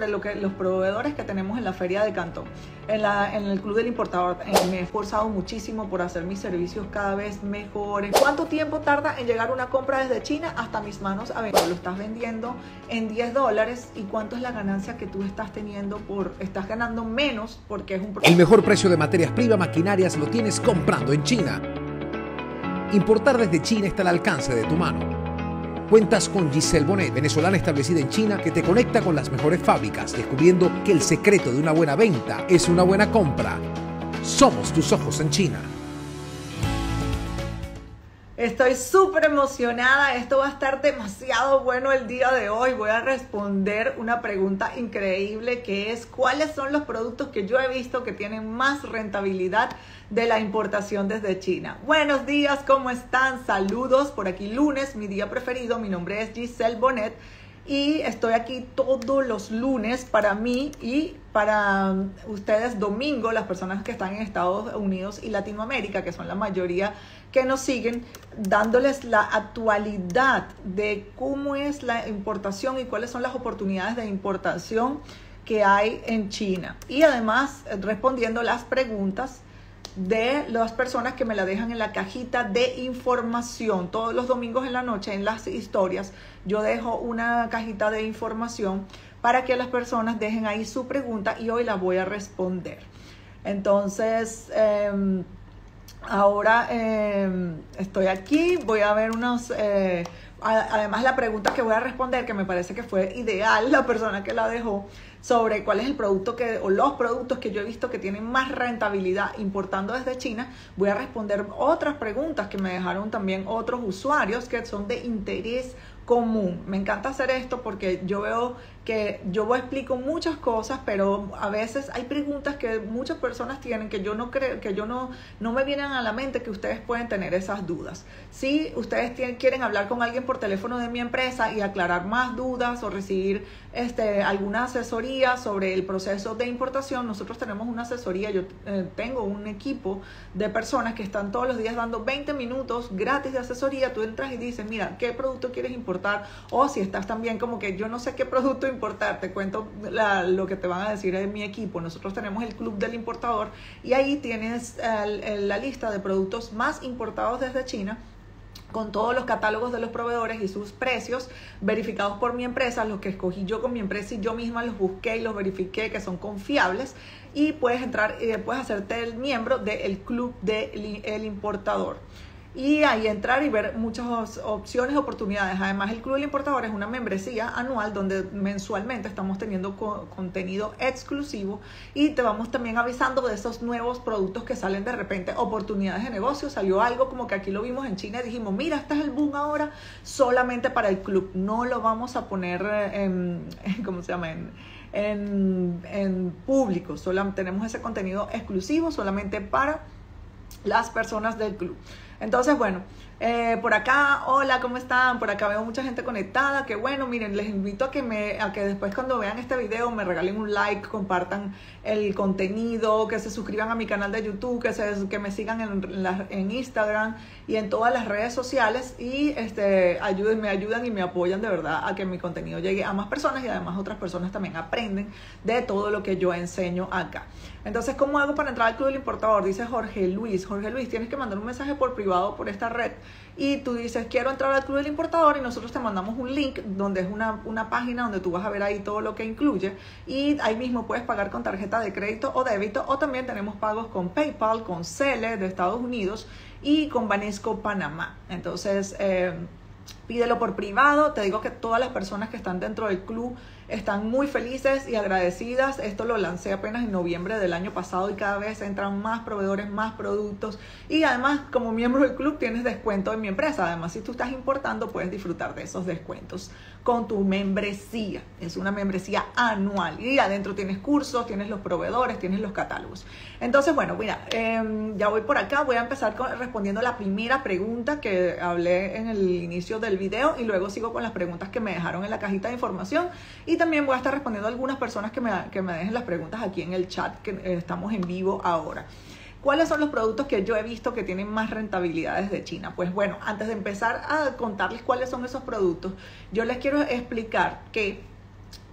de los proveedores que tenemos en la Feria de Cantón, en el Club del Importador. Me he esforzado muchísimo por hacer mis servicios cada vez mejores. ¿Cuánto tiempo tarda en llegar una compra desde China hasta mis manos? A ver, lo estás vendiendo en $10 y cuánto es la ganancia que tú estás teniendo estás ganando menos porque es un producto. El mejor precio de materias primas, maquinarias lo tienes comprando en China. Importar desde China está al alcance de tu mano. Cuentas con Giselle Bonet, venezolana establecida en China, que te conecta con las mejores fábricas, descubriendo que el secreto de una buena venta es una buena compra. Somos tus ojos en China. Estoy súper emocionada, esto va a estar demasiado bueno el día de hoy. Voy a responder una pregunta increíble que es: ¿cuáles son los productos que yo he visto que tienen más rentabilidad de la importación desde China? Buenos días, ¿cómo están? Saludos, por aquí lunes, mi día preferido. Mi nombre es Giselle Bonet y estoy aquí todos los lunes para mí y para ustedes domingo, las personas que están en Estados Unidos y Latinoamérica, que son la mayoría que nos siguen, dándoles la actualidad de cómo es la importación y cuáles son las oportunidades de importación que hay en China. Y además respondiendo las preguntas de las personas que me la dejan en la cajita de información. Todos los domingos en la noche en las historias yo dejo una cajita de información para que las personas dejen ahí su pregunta y hoy la voy a responder. Entonces ahora estoy aquí, voy a ver además la pregunta que voy a responder, que me parece que fue ideal la persona que la dejó, sobre cuál es el producto o los productos que yo he visto que tienen más rentabilidad importando desde China. Voy a responder otras preguntas que me dejaron también otros usuarios que son de interés común. Me encanta hacer esto porque yo veo que yo explico muchas cosas, pero a veces hay preguntas que muchas personas tienen que yo no creo, que yo no me vienen a la mente, que ustedes pueden tener esas dudas. Si ustedes quieren hablar con alguien por teléfono de mi empresa y aclarar más dudas o recibir alguna asesoría sobre el proceso de importación, nosotros tenemos una asesoría. Yo tengo un equipo de personas que están todos los días dando 20 minutos gratis de asesoría. Tú entras y dices, mira, ¿qué producto quieres importar? O si estás también como que yo no sé qué producto importar, te cuento lo que te van a decir de mi equipo. Nosotros tenemos el Club del Importador y ahí tienes la lista de productos más importados desde China, con todos los catálogos de los proveedores y sus precios verificados por mi empresa, los que escogí yo con mi empresa y yo misma los busqué y los verifiqué que son confiables, y puedes entrar y puedes hacerte el miembro del Club del Importador. Y ahí entrar y ver muchas opciones, oportunidades. Además, el Club del Importador es una membresía anual donde mensualmente estamos teniendo contenido exclusivo y te vamos también avisando de esos nuevos productos que salen de repente, oportunidades de negocio. Salió algo como que aquí lo vimos en China y dijimos, mira, este es el boom ahora solamente para el club. No lo vamos a poner ¿cómo se llama? En público. Tenemos ese contenido exclusivo solamente para las personas del club. Entonces, bueno, por acá, hola, ¿cómo están? Por acá veo mucha gente conectada, que bueno, miren, les invito a que después cuando vean este video me regalen un like, compartan el contenido, que se suscriban a mi canal de YouTube, que me sigan en Instagram y en todas las redes sociales y me ayudan y me apoyan de verdad a que mi contenido llegue a más personas y además otras personas también aprenden de todo lo que yo enseño acá. Entonces, ¿cómo hago para entrar al Club del Importador? Dice Jorge Luis, tienes que mandar un mensaje por privado por esta red y tú dices, quiero entrar al Club del Importador, y nosotros te mandamos un link donde es una página donde tú vas a ver ahí todo lo que incluye y ahí mismo puedes pagar con tarjeta de crédito o débito, o también tenemos pagos con PayPal, con Cele de Estados Unidos y con Banesco Panamá. Entonces, pídelo por privado. Te digo que todas las personas que están dentro del club están muy felices y agradecidas. Esto lo lancé apenas en noviembre del año pasado y cada vez entran más proveedores, más productos, y además como miembro del club tienes descuento en mi empresa. Además, si tú estás importando puedes disfrutar de esos descuentos con tu membresía. Es una membresía anual y adentro tienes cursos, tienes los proveedores, tienes los catálogos. Entonces, bueno, mira, ya voy por acá. Voy a empezar respondiendo la primera pregunta que hablé en el inicio del video y luego sigo con las preguntas que me dejaron en la cajita de información, y también voy a estar respondiendo a algunas personas que me dejen las preguntas aquí en el chat, que estamos en vivo ahora. ¿Cuáles son los productos que yo he visto que tienen más rentabilidades de China? Pues bueno, antes de empezar a contarles cuáles son esos productos, yo les quiero explicar que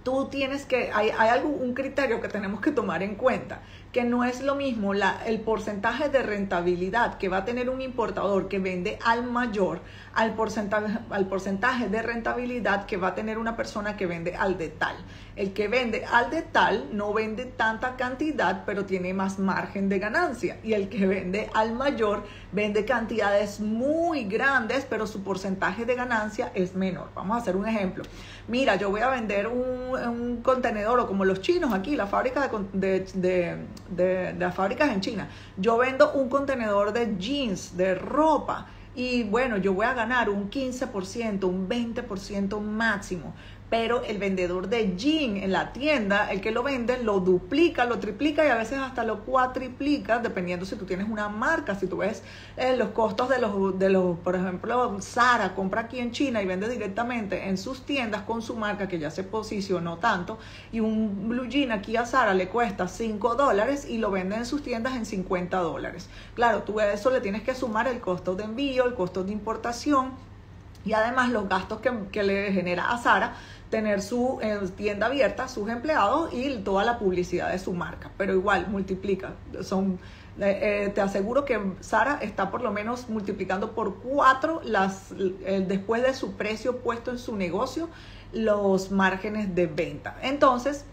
tú tienes que, hay un criterio que tenemos que tomar en cuenta, que no es lo mismo el porcentaje de rentabilidad que va a tener un importador que vende al mayor al porcentaje de rentabilidad que va a tener una persona que vende al detal. El que vende al detal no vende tanta cantidad, pero tiene más margen de ganancia. Y el que vende al mayor vende cantidades muy grandes, pero su porcentaje de ganancia es menor. Vamos a hacer un ejemplo. Mira, yo voy a vender un contenedor, o como los chinos aquí, la fábrica de las fábricas en China. Yo vendo un contenedor de jeans, de ropa, y bueno, yo voy a ganar un 15%, un 20% máximo. Pero el vendedor de jean en la tienda, el que lo vende, lo duplica, lo triplica y a veces hasta lo cuatriplica, dependiendo si tú tienes una marca. Si tú ves los costos de los, por ejemplo, Zara compra aquí en China y vende directamente en sus tiendas con su marca, que ya se posicionó tanto, y un blue jean aquí a Zara le cuesta $5 y lo vende en sus tiendas en $50. Claro, tú a eso le tienes que sumar el costo de envío, el costo de importación, y además los gastos que le genera a Zara tener su tienda abierta, sus empleados y toda la publicidad de su marca. Pero igual multiplica. Te aseguro que Zara está por lo menos multiplicando por 4 después de su precio puesto en su negocio, los márgenes de venta. Entonces,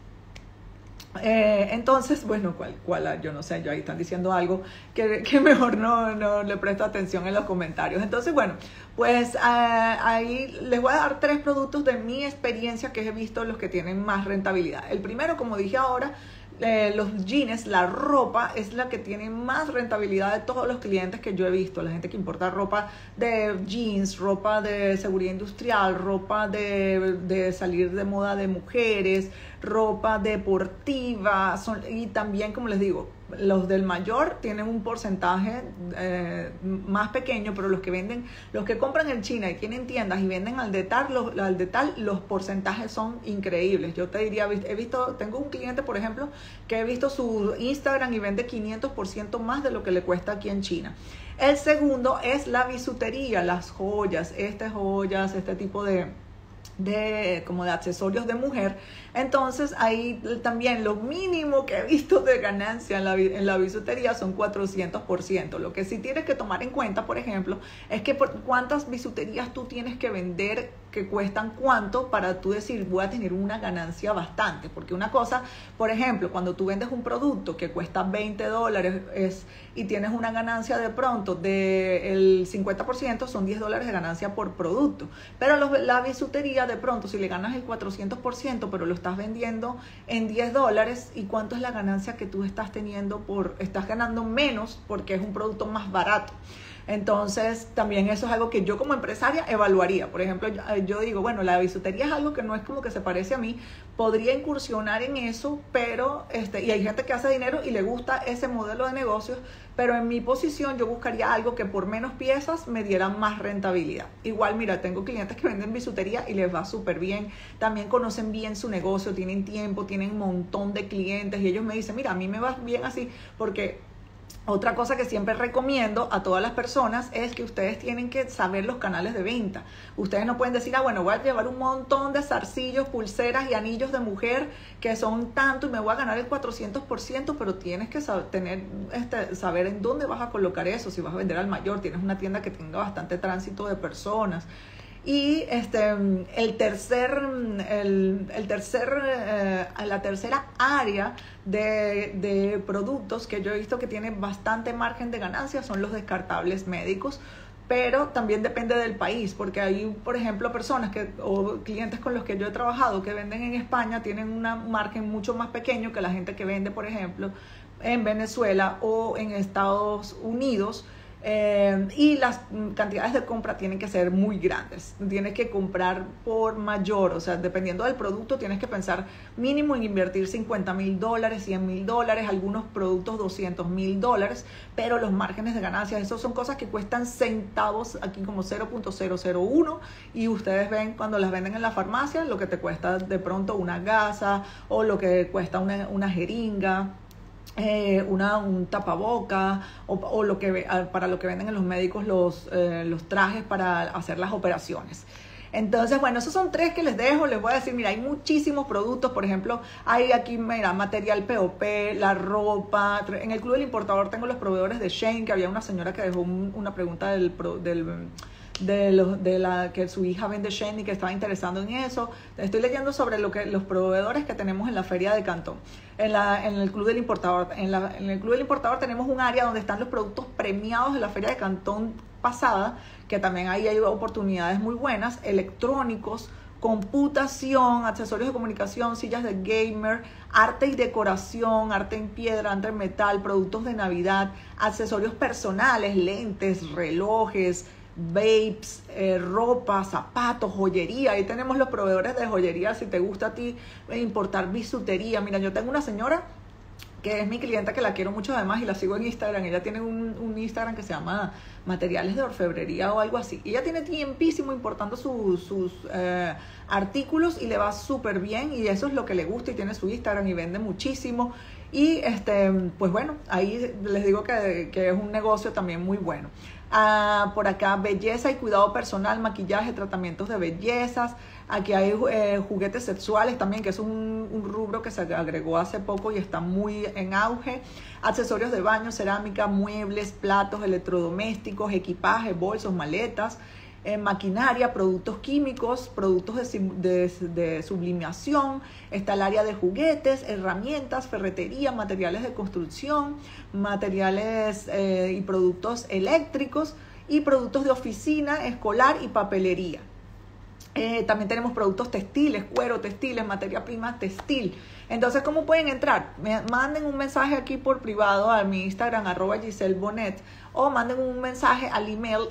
bueno, ¿cuál? Yo no sé, yo ahí están diciendo algo que mejor no le presto atención en los comentarios. Entonces, bueno, pues ahí les voy a dar 3 productos de mi experiencia que he visto los que tienen más rentabilidad. El primero, como dije ahora, los jeans, la ropa es la que tiene más rentabilidad de todos los clientes que yo he visto. La gente que importa ropa de jeans, ropa de seguridad industrial, ropa de salir de moda de mujeres, ropa deportiva, y también, como les digo, los del mayor tienen un porcentaje más pequeño, pero los que compran en China y tienen tiendas y venden al detal, los porcentajes son increíbles. Yo te diría, tengo un cliente, por ejemplo, que he visto su Instagram y vende 500% más de lo que le cuesta aquí en China. El segundo es la bisutería, las joyas, este tipo como de accesorios de mujer. Entonces ahí también lo mínimo que he visto de ganancia en la bisutería son 400%. Lo que sí tienes que tomar en cuenta, por ejemplo, es que por cuántas bisuterías tú tienes que vender que cuestan cuánto para tú decir voy a tener una ganancia bastante. Porque una cosa, por ejemplo, cuando tú vendes un producto que cuesta $20 y tienes una ganancia de pronto del 50%, son $10 de ganancia por producto. Pero la bisutería de pronto, si le ganas el 400%, pero lo estás vendiendo en $10, ¿y cuánto es la ganancia que tú estás teniendo? Estás ganando menos porque es un producto más barato. Entonces, también eso es algo que yo como empresaria evaluaría. Por ejemplo, yo digo, bueno, la bisutería es algo que no es como que se parece a mí, podría incursionar en eso, pero y hay gente que hace dinero y le gusta ese modelo de negocios, pero en mi posición yo buscaría algo que por menos piezas me diera más rentabilidad. Igual, mira, tengo clientes que venden bisutería y les va súper bien, también conocen bien su negocio, tienen tiempo, tienen un montón de clientes y ellos me dicen, mira, a mí me va bien así porque... Otra cosa que siempre recomiendo a todas las personas es que ustedes tienen que saber los canales de venta. Ustedes no pueden decir, bueno, voy a llevar un montón de zarcillos, pulseras y anillos de mujer que son tanto y me voy a ganar el 400%, pero tienes que saber en dónde vas a colocar eso. Si vas a vender al mayor, tienes una tienda que tenga bastante tránsito de personas. Y la tercera área de productos que yo he visto que tiene bastante margen de ganancia son los descartables médicos, pero también depende del país, porque hay, por ejemplo, personas o clientes con los que yo he trabajado que venden en España tienen un margen mucho más pequeño que la gente que vende, por ejemplo, en Venezuela o en Estados Unidos. Y las cantidades de compra tienen que ser muy grandes, tienes que comprar por mayor, o sea, dependiendo del producto tienes que pensar mínimo en invertir $50,000, $100,000, algunos productos $200,000, pero los márgenes de ganancias, esos son cosas que cuestan centavos, aquí como 0.001, y ustedes ven cuando las venden en la farmacia lo que te cuesta de pronto una gasa o lo que cuesta una jeringa. Un tapaboca o para lo que venden en los médicos los trajes para hacer las operaciones. Entonces, bueno, esos son 3 que les dejo. Les voy a decir, mira, hay muchísimos productos. Por ejemplo, hay aquí, mira, material POP, la ropa. En el Club del Importador tengo los proveedores de Shein, que había una señora que dejó una pregunta que su hija vende Shein y que estaba interesado en eso. Estoy leyendo sobre los proveedores que tenemos en la Feria de Cantón, en el Club del Importador. En el Club del Importador tenemos un área donde están los productos premiados de la Feria de Cantón pasada, que también ahí hay oportunidades muy buenas, electrónicos, computación, accesorios de comunicación, sillas de gamer, arte y decoración, arte en piedra, arte en metal, productos de Navidad, accesorios personales, lentes, relojes, vapes, ropa, zapatos, joyería. Ahí tenemos los proveedores de joyería. Si te gusta a ti importar bisutería, mira, yo tengo una señora que es mi clienta, que la quiero mucho además y la sigo en Instagram. Ella tiene un Instagram que se llama Materiales de Orfebrería o algo así. Ella tiene tiempísimo importando sus artículos y le va súper bien, y eso es lo que le gusta, y tiene su Instagram y vende muchísimo. Y pues bueno, ahí les digo que es un negocio también muy bueno. Por acá, belleza y cuidado personal, maquillaje, tratamientos de bellezas. Aquí hay juguetes sexuales también, que es un rubro que se agregó hace poco y está muy en auge. Accesorios de baño, cerámica, muebles, platos, electrodomésticos, equipaje, bolsos, maletas, maquinaria, productos químicos, productos de sublimación. Está el área de juguetes, herramientas, ferretería, materiales de construcción, materiales y productos eléctricos, y productos de oficina, escolar y papelería. También tenemos productos textiles, cuero, textiles, materia prima textil. Entonces, ¿cómo pueden entrar? Me manden un mensaje aquí por privado a mi Instagram, @GiselleBonet, o manden un mensaje al email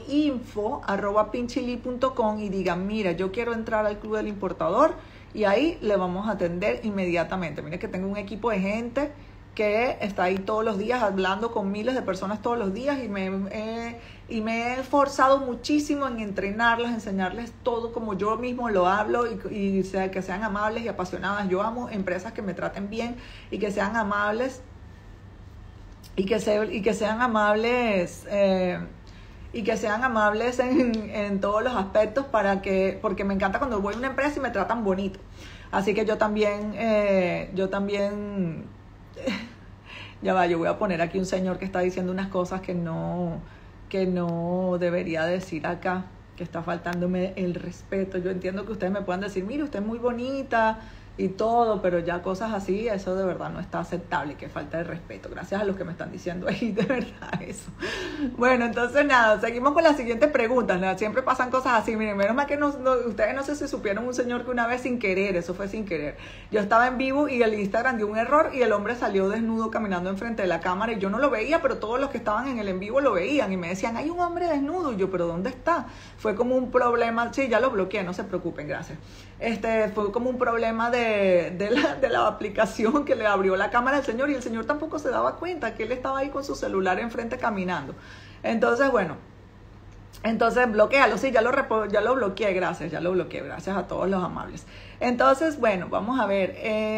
info@pinchili.com y digan, mira, yo quiero entrar al Club del Importador, y ahí le vamos a atender inmediatamente. Mire que tengo un equipo de gente que está ahí todos los días hablando con miles de personas todos los días, y me he esforzado muchísimo en entrenarlas, enseñarles todo como yo mismo lo hablo, y que sean amables y apasionadas. Yo amo empresas que me traten bien y que sean amables, y que sean amables en todos los aspectos, porque me encanta cuando voy a una empresa y me tratan bonito. Así que yo también ya va, yo voy a poner aquí un señor que está diciendo unas cosas que no debería decir acá, que está faltándome el respeto. Yo entiendo que ustedes me puedan decir, mire, usted es muy bonita y todo, pero ya cosas así, eso de verdad no está aceptable, que falta de respeto. Gracias a los que me están diciendo ahí, de verdad, eso. Bueno, entonces nada, seguimos con las siguientes preguntas. Nada, siempre pasan cosas así. Miren, menos mal que ustedes no sé si supieron un señor que una vez sin querer, eso fue sin querer. Yo estaba en vivo y el Instagram dio un error y el hombre salió desnudo caminando enfrente de la cámara, y yo no lo veía, pero todos los que estaban en el en vivo lo veían y me decían, hay un hombre desnudo. Y yo, ¿pero dónde está? Fue como un problema. Sí, ya lo bloqueé, no se preocupen, gracias. Fue como un problema de la aplicación, que le abrió la cámara al señor, y el señor tampoco se daba cuenta que él estaba ahí con su celular enfrente caminando. Entonces, bueno, bloquéalo. Sí, ya lo bloqueé, gracias, gracias a todos los amables. Entonces, bueno, vamos a ver,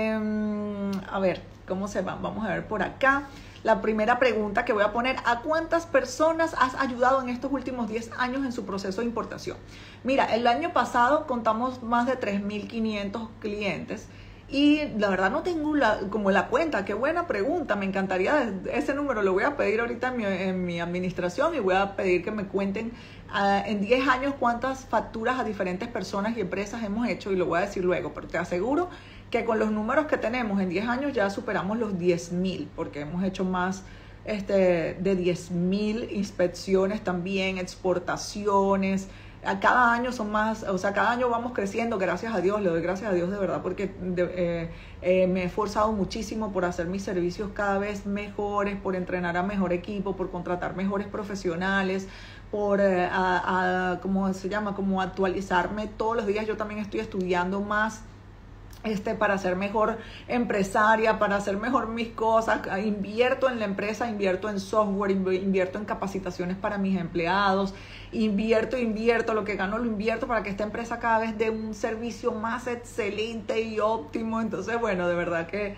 ¿cómo se van? Vamos a ver por acá. La primera pregunta que voy a poner: ¿a cuántas personas has ayudado en estos últimos 10 años en su proceso de importación? Mira, el año pasado contamos más de 3.500 clientes, y la verdad no tengo como la cuenta. Qué buena pregunta, me encantaría ese número. Lo voy a pedir ahorita en mi administración, y voy a pedir que me cuenten en 10 años cuántas facturas a diferentes personas y empresas hemos hecho, y lo voy a decir luego, pero te aseguro que con los números que tenemos en 10 años ya superamos los 10.000, porque hemos hecho más de 10.000 inspecciones también, exportaciones. A cada año son más, o sea, cada año vamos creciendo, gracias a Dios. Le doy gracias a Dios de verdad, porque me he esforzado muchísimo por hacer mis servicios cada vez mejores, por entrenar a mejor equipo, por contratar mejores profesionales, por ¿cómo se llama? Como actualizarme todos los días. Yo también estoy estudiando más para ser mejor empresaria, para hacer mejor mis cosas. Invierto en la empresa, invierto en software, invierto en capacitaciones para mis empleados, invierto, lo que gano lo invierto para que esta empresa cada vez dé un servicio más excelente y óptimo. Entonces, bueno, de verdad que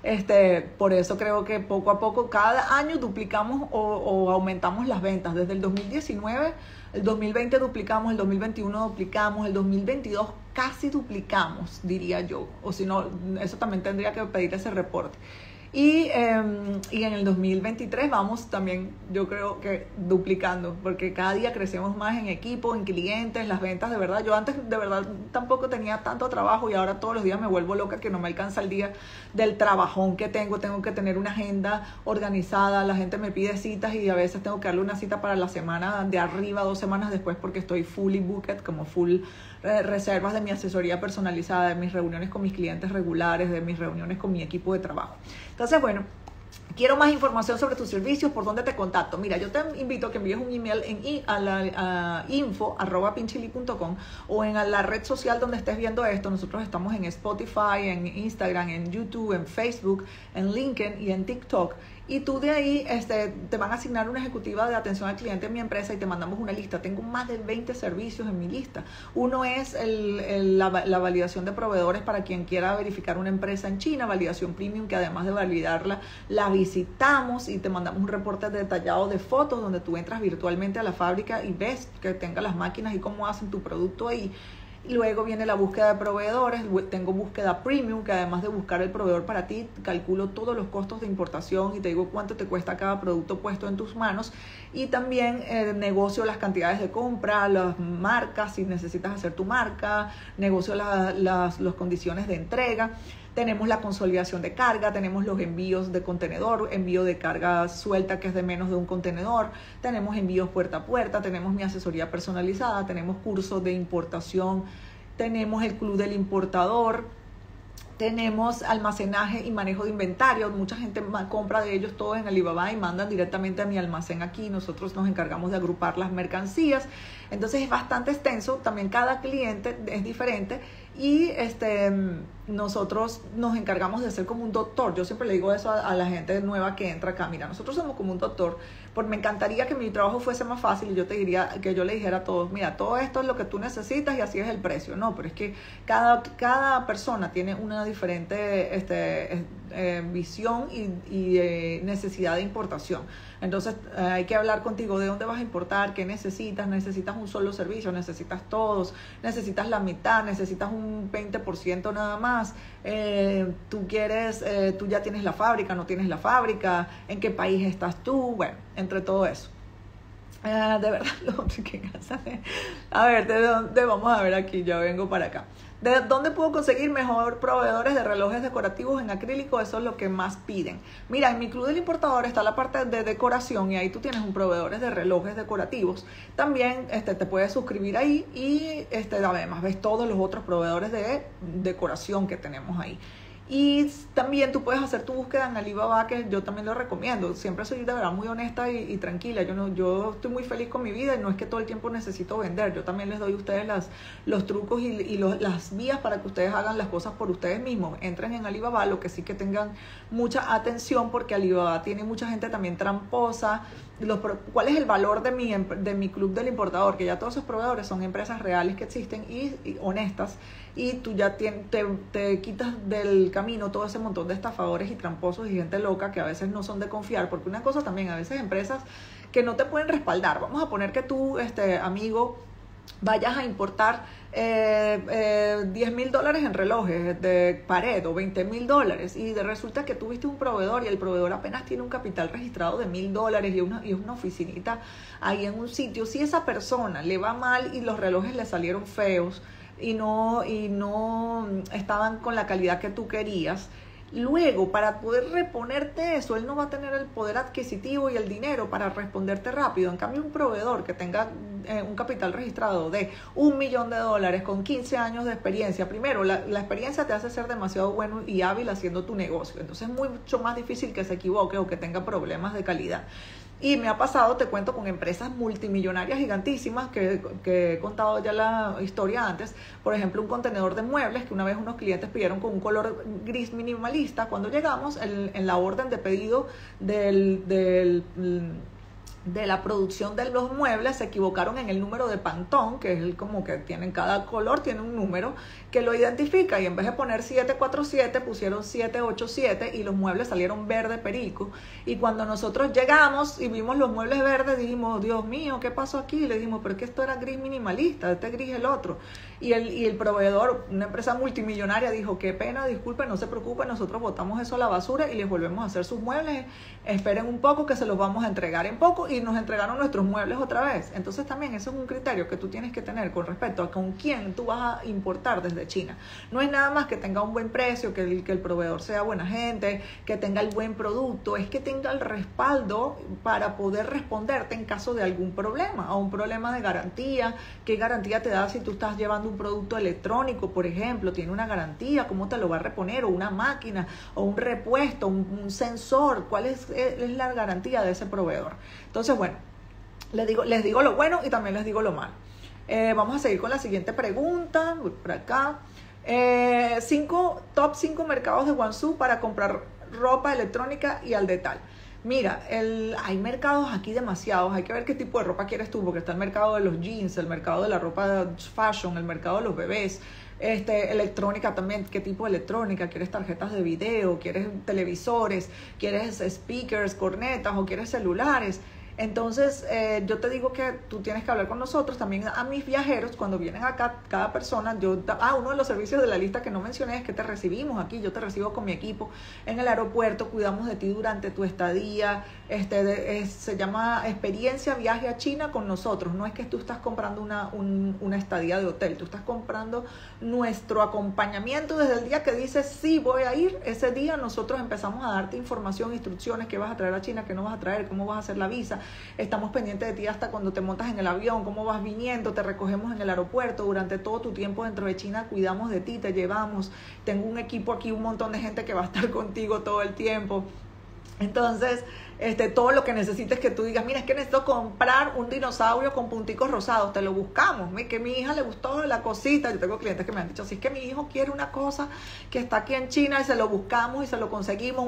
Por eso creo que poco a poco, cada año duplicamos o aumentamos las ventas. Desde el 2019, el 2020 duplicamos, el 2021 duplicamos, el 2022 casi duplicamos, diría yo. O si no, eso también tendría que pedir ese reporte. Y en el 2023 vamos también, yo creo que duplicando, porque cada día crecemos más en equipo, en clientes, las ventas, de verdad. Yo antes de verdad tampoco tenía tanto trabajo y ahora todos los días me vuelvo loca que no me alcanza el día del trabajón que tengo. Tengo que tener una agenda organizada, la gente me pide citas y a veces tengo que darle una cita para la semana de arriba, 2 semanas después, porque estoy fully booked, como full reservas de mi asesoría personalizada, de mis reuniones con mis clientes regulares, de mis reuniones con mi equipo de trabajo. Entonces, bueno, quiero más información sobre tus servicios, ¿por dónde te contacto? Mira, yo te invito a que envíes un email a info@pinchili.com o en la red social donde estés viendo esto. Nosotros estamos en Spotify, en Instagram, en YouTube, en Facebook, en LinkedIn y en TikTok. Y tú de ahí te van a asignar una ejecutiva de atención al cliente en mi empresa y te mandamos una lista. Tengo más de 20 servicios en mi lista. Uno es la validación de proveedores para quien quiera verificar una empresa en China, validación premium, que además de validarla, la visitamos y te mandamos un reporte detallado de fotos donde tú entras virtualmente a la fábrica y ves que tenga las máquinas y cómo hacen tu producto ahí. Y luego viene la búsqueda de proveedores. Tengo búsqueda premium, que además de buscar el proveedor para ti, calculo todos los costos de importación y te digo cuánto te cuesta cada producto puesto en tus manos. Y también negocio las cantidades de compra, las marcas, si necesitas hacer tu marca, negocio las condiciones de entrega. Tenemos la consolidación de carga, tenemos los envíos de contenedor, envío de carga suelta que es de menos de un contenedor, tenemos envíos puerta a puerta, tenemos mi asesoría personalizada, tenemos cursos de importación, tenemos el club del importador, tenemos almacenaje y manejo de inventario. Mucha gente compra de ellos todos en Alibaba y mandan directamente a mi almacén aquí. Nosotros nos encargamos de agrupar las mercancías. Entonces es bastante extenso. También cada cliente es diferente y nosotros nos encargamos de ser como un doctor. Yo siempre le digo eso a la gente nueva que entra acá. Mira, nosotros somos como un doctor. Porque me encantaría que mi trabajo fuese más fácil y yo le dijera a todos, mira, todo esto es lo que tú necesitas y así es el precio. No, pero es que cada persona tiene una diferente visión y necesidad de importación. Entonces hay que hablar contigo de dónde vas a importar, qué necesitas un solo servicio, necesitas todos, necesitas la mitad, necesitas un 20% nada más, tú ya tienes la fábrica, no tienes la fábrica, en qué país estás tú, bueno, entre todo eso. De verdad, a ver, ¿de dónde vamos a ver aquí? Ya vengo para acá. ¿De dónde puedo conseguir mejor proveedores de relojes decorativos en acrílico? Eso es lo que más piden. Mira, en mi club del importador está la parte de decoración y ahí tú tienes un proveedor de relojes decorativos. También te puedes suscribir ahí y además ves todos los otros proveedores de decoración que tenemos ahí. Y también tú puedes hacer tu búsqueda en Alibaba, que yo también lo recomiendo. Siempre soy de verdad muy honesta y tranquila. Yo estoy muy feliz con mi vida y no es que todo el tiempo necesito vender. Yo también les doy a ustedes los trucos y las vías para que ustedes hagan las cosas por ustedes mismos. Entren en Alibaba, lo que sí que tengan mucha atención porque Alibaba tiene mucha gente también tramposa. ¿Cuál es el valor de mi club del importador? Que ya todos esos proveedores son empresas reales que existen y honestas, y tú ya te quitas del camino todo ese montón de estafadores y tramposos y gente loca que a veces no son de confiar, porque una cosa también, a veces empresas que no te pueden respaldar. Vamos a poner que tú, amigo, vayas a importar $10,000 en relojes de pared o $20,000 y resulta que tuviste un proveedor y el proveedor apenas tiene un capital registrado de $1,000 y una oficinita ahí en un sitio. Si esa persona le va mal y los relojes le salieron feos y no estaban con la calidad que tú querías, luego, para poder reponerte eso, él no va a tener el poder adquisitivo y el dinero para responderte rápido. En cambio, un proveedor que tenga un capital registrado de $1,000,000 con 15 años de experiencia, primero, la experiencia te hace ser demasiado bueno y hábil haciendo tu negocio. Entonces es mucho más difícil que se equivoque o que tenga problemas de calidad. Y me ha pasado, te cuento, con empresas multimillonarias gigantísimas que he contado ya la historia antes. Por ejemplo, un contenedor de muebles que una vez unos clientes pidieron con un color gris minimalista. Cuando llegamos, en la orden de pedido de la producción de los muebles se equivocaron en el número de Pantone, que es el como que tienen, cada color tiene un número que lo identifica, y en vez de poner 747 pusieron 787 y los muebles salieron verde perico. Y cuando nosotros llegamos y vimos los muebles verdes dijimos, Dios mío, ¿qué pasó aquí? Y le dijimos, pero es que esto era gris minimalista, este gris el otro. Y el proveedor, una empresa multimillonaria, dijo, qué pena, disculpen, no se preocupen, nosotros botamos eso a la basura y les volvemos a hacer sus muebles, esperen un poco que se los vamos a entregar en poco, y nos entregaron nuestros muebles otra vez. Entonces también eso es un criterio que tú tienes que tener con respecto a con quién tú vas a importar desde China. No es nada más que tenga un buen precio, que el proveedor sea buena gente, que tenga el buen producto, es que tenga el respaldo para poder responderte en caso de algún problema, o un problema de garantía. ¿Qué garantía te da si tú estás llevando un producto electrónico, por ejemplo? Tiene una garantía, ¿cómo te lo va a reponer? O una máquina, o un repuesto, un sensor, ¿cuál es la garantía de ese proveedor? Entonces, bueno, les digo lo bueno y también les digo lo malo. Vamos a seguir con la siguiente pregunta, voy por acá. Top 5 mercados de Guangzhou para comprar ropa electrónica y al detalle. Mira, hay mercados aquí demasiados, hay que ver qué tipo de ropa quieres tú, porque está el mercado de los jeans, el mercado de la ropa fashion, el mercado de los bebés, electrónica también, qué tipo de electrónica, quieres tarjetas de video, quieres televisores, quieres speakers, cornetas o quieres celulares. Entonces, yo te digo que tú tienes que hablar con nosotros, también a mis viajeros, cuando vienen acá, cada persona, uno de los servicios de la lista que no mencioné es que te recibimos aquí, yo te recibo con mi equipo en el aeropuerto, cuidamos de ti durante tu estadía, se llama experiencia viaje a China con nosotros, no es que tú estás comprando una estadía de hotel, tú estás comprando nuestro acompañamiento desde el día que dices, sí, voy a ir, ese día nosotros empezamos a darte información, instrucciones, qué vas a traer a China, qué no vas a traer, cómo vas a hacer la visa. Estamos pendientes de ti hasta cuando te montas en el avión, cómo vas viniendo, te recogemos en el aeropuerto, durante todo tu tiempo dentro de China cuidamos de ti, te llevamos, tengo un equipo aquí, un montón de gente que va a estar contigo todo el tiempo. Entonces, todo lo que necesites que tú digas, mira, es que necesito comprar un dinosaurio con punticos rosados, te lo buscamos, que a mi hija le gustó la cosita, yo tengo clientes que me han dicho, si es que mi hijo quiere una cosa que está aquí en China, y se lo buscamos y se lo conseguimos,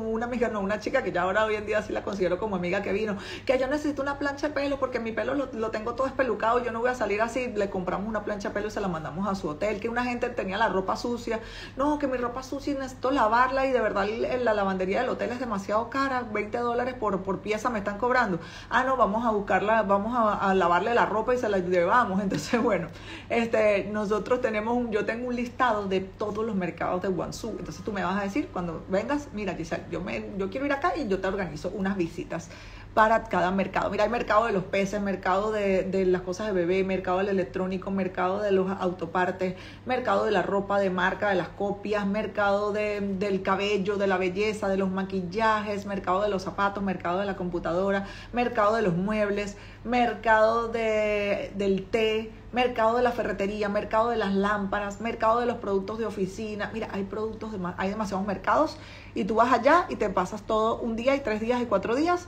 una chica que ya ahora hoy en día sí la considero como amiga, que vino, que yo necesito una plancha de pelo porque mi pelo lo tengo todo espelucado, yo no voy a salir así, le compramos una plancha de pelo y se la mandamos a su hotel. Que una gente tenía la ropa sucia, no, que mi ropa sucia necesito lavarla y de verdad la lavandería del hotel es demasiado cara, $20 por pieza me están cobrando. No, vamos a buscarla, vamos a lavarle la ropa y se la llevamos. Entonces, bueno, nosotros yo tengo un listado de todos los mercados de Guangzhou. Entonces tú me vas a decir cuando vengas, mira, Giselle, yo quiero ir acá y yo te organizo unas visitas para cada mercado. Mira, hay mercado de los peces, mercado de las cosas de bebé, mercado del electrónico, mercado de los autopartes, mercado de la ropa de marca, de las copias, mercado del cabello, de la belleza, de los maquillajes, mercado de los zapatos, mercado de la computadora, mercado de los muebles, mercado del té, mercado de la ferretería, mercado de las lámparas, mercado de los productos de oficina. Mira, hay demasiados mercados y tú vas allá y te pasas todo un día y 3 días y 4 días.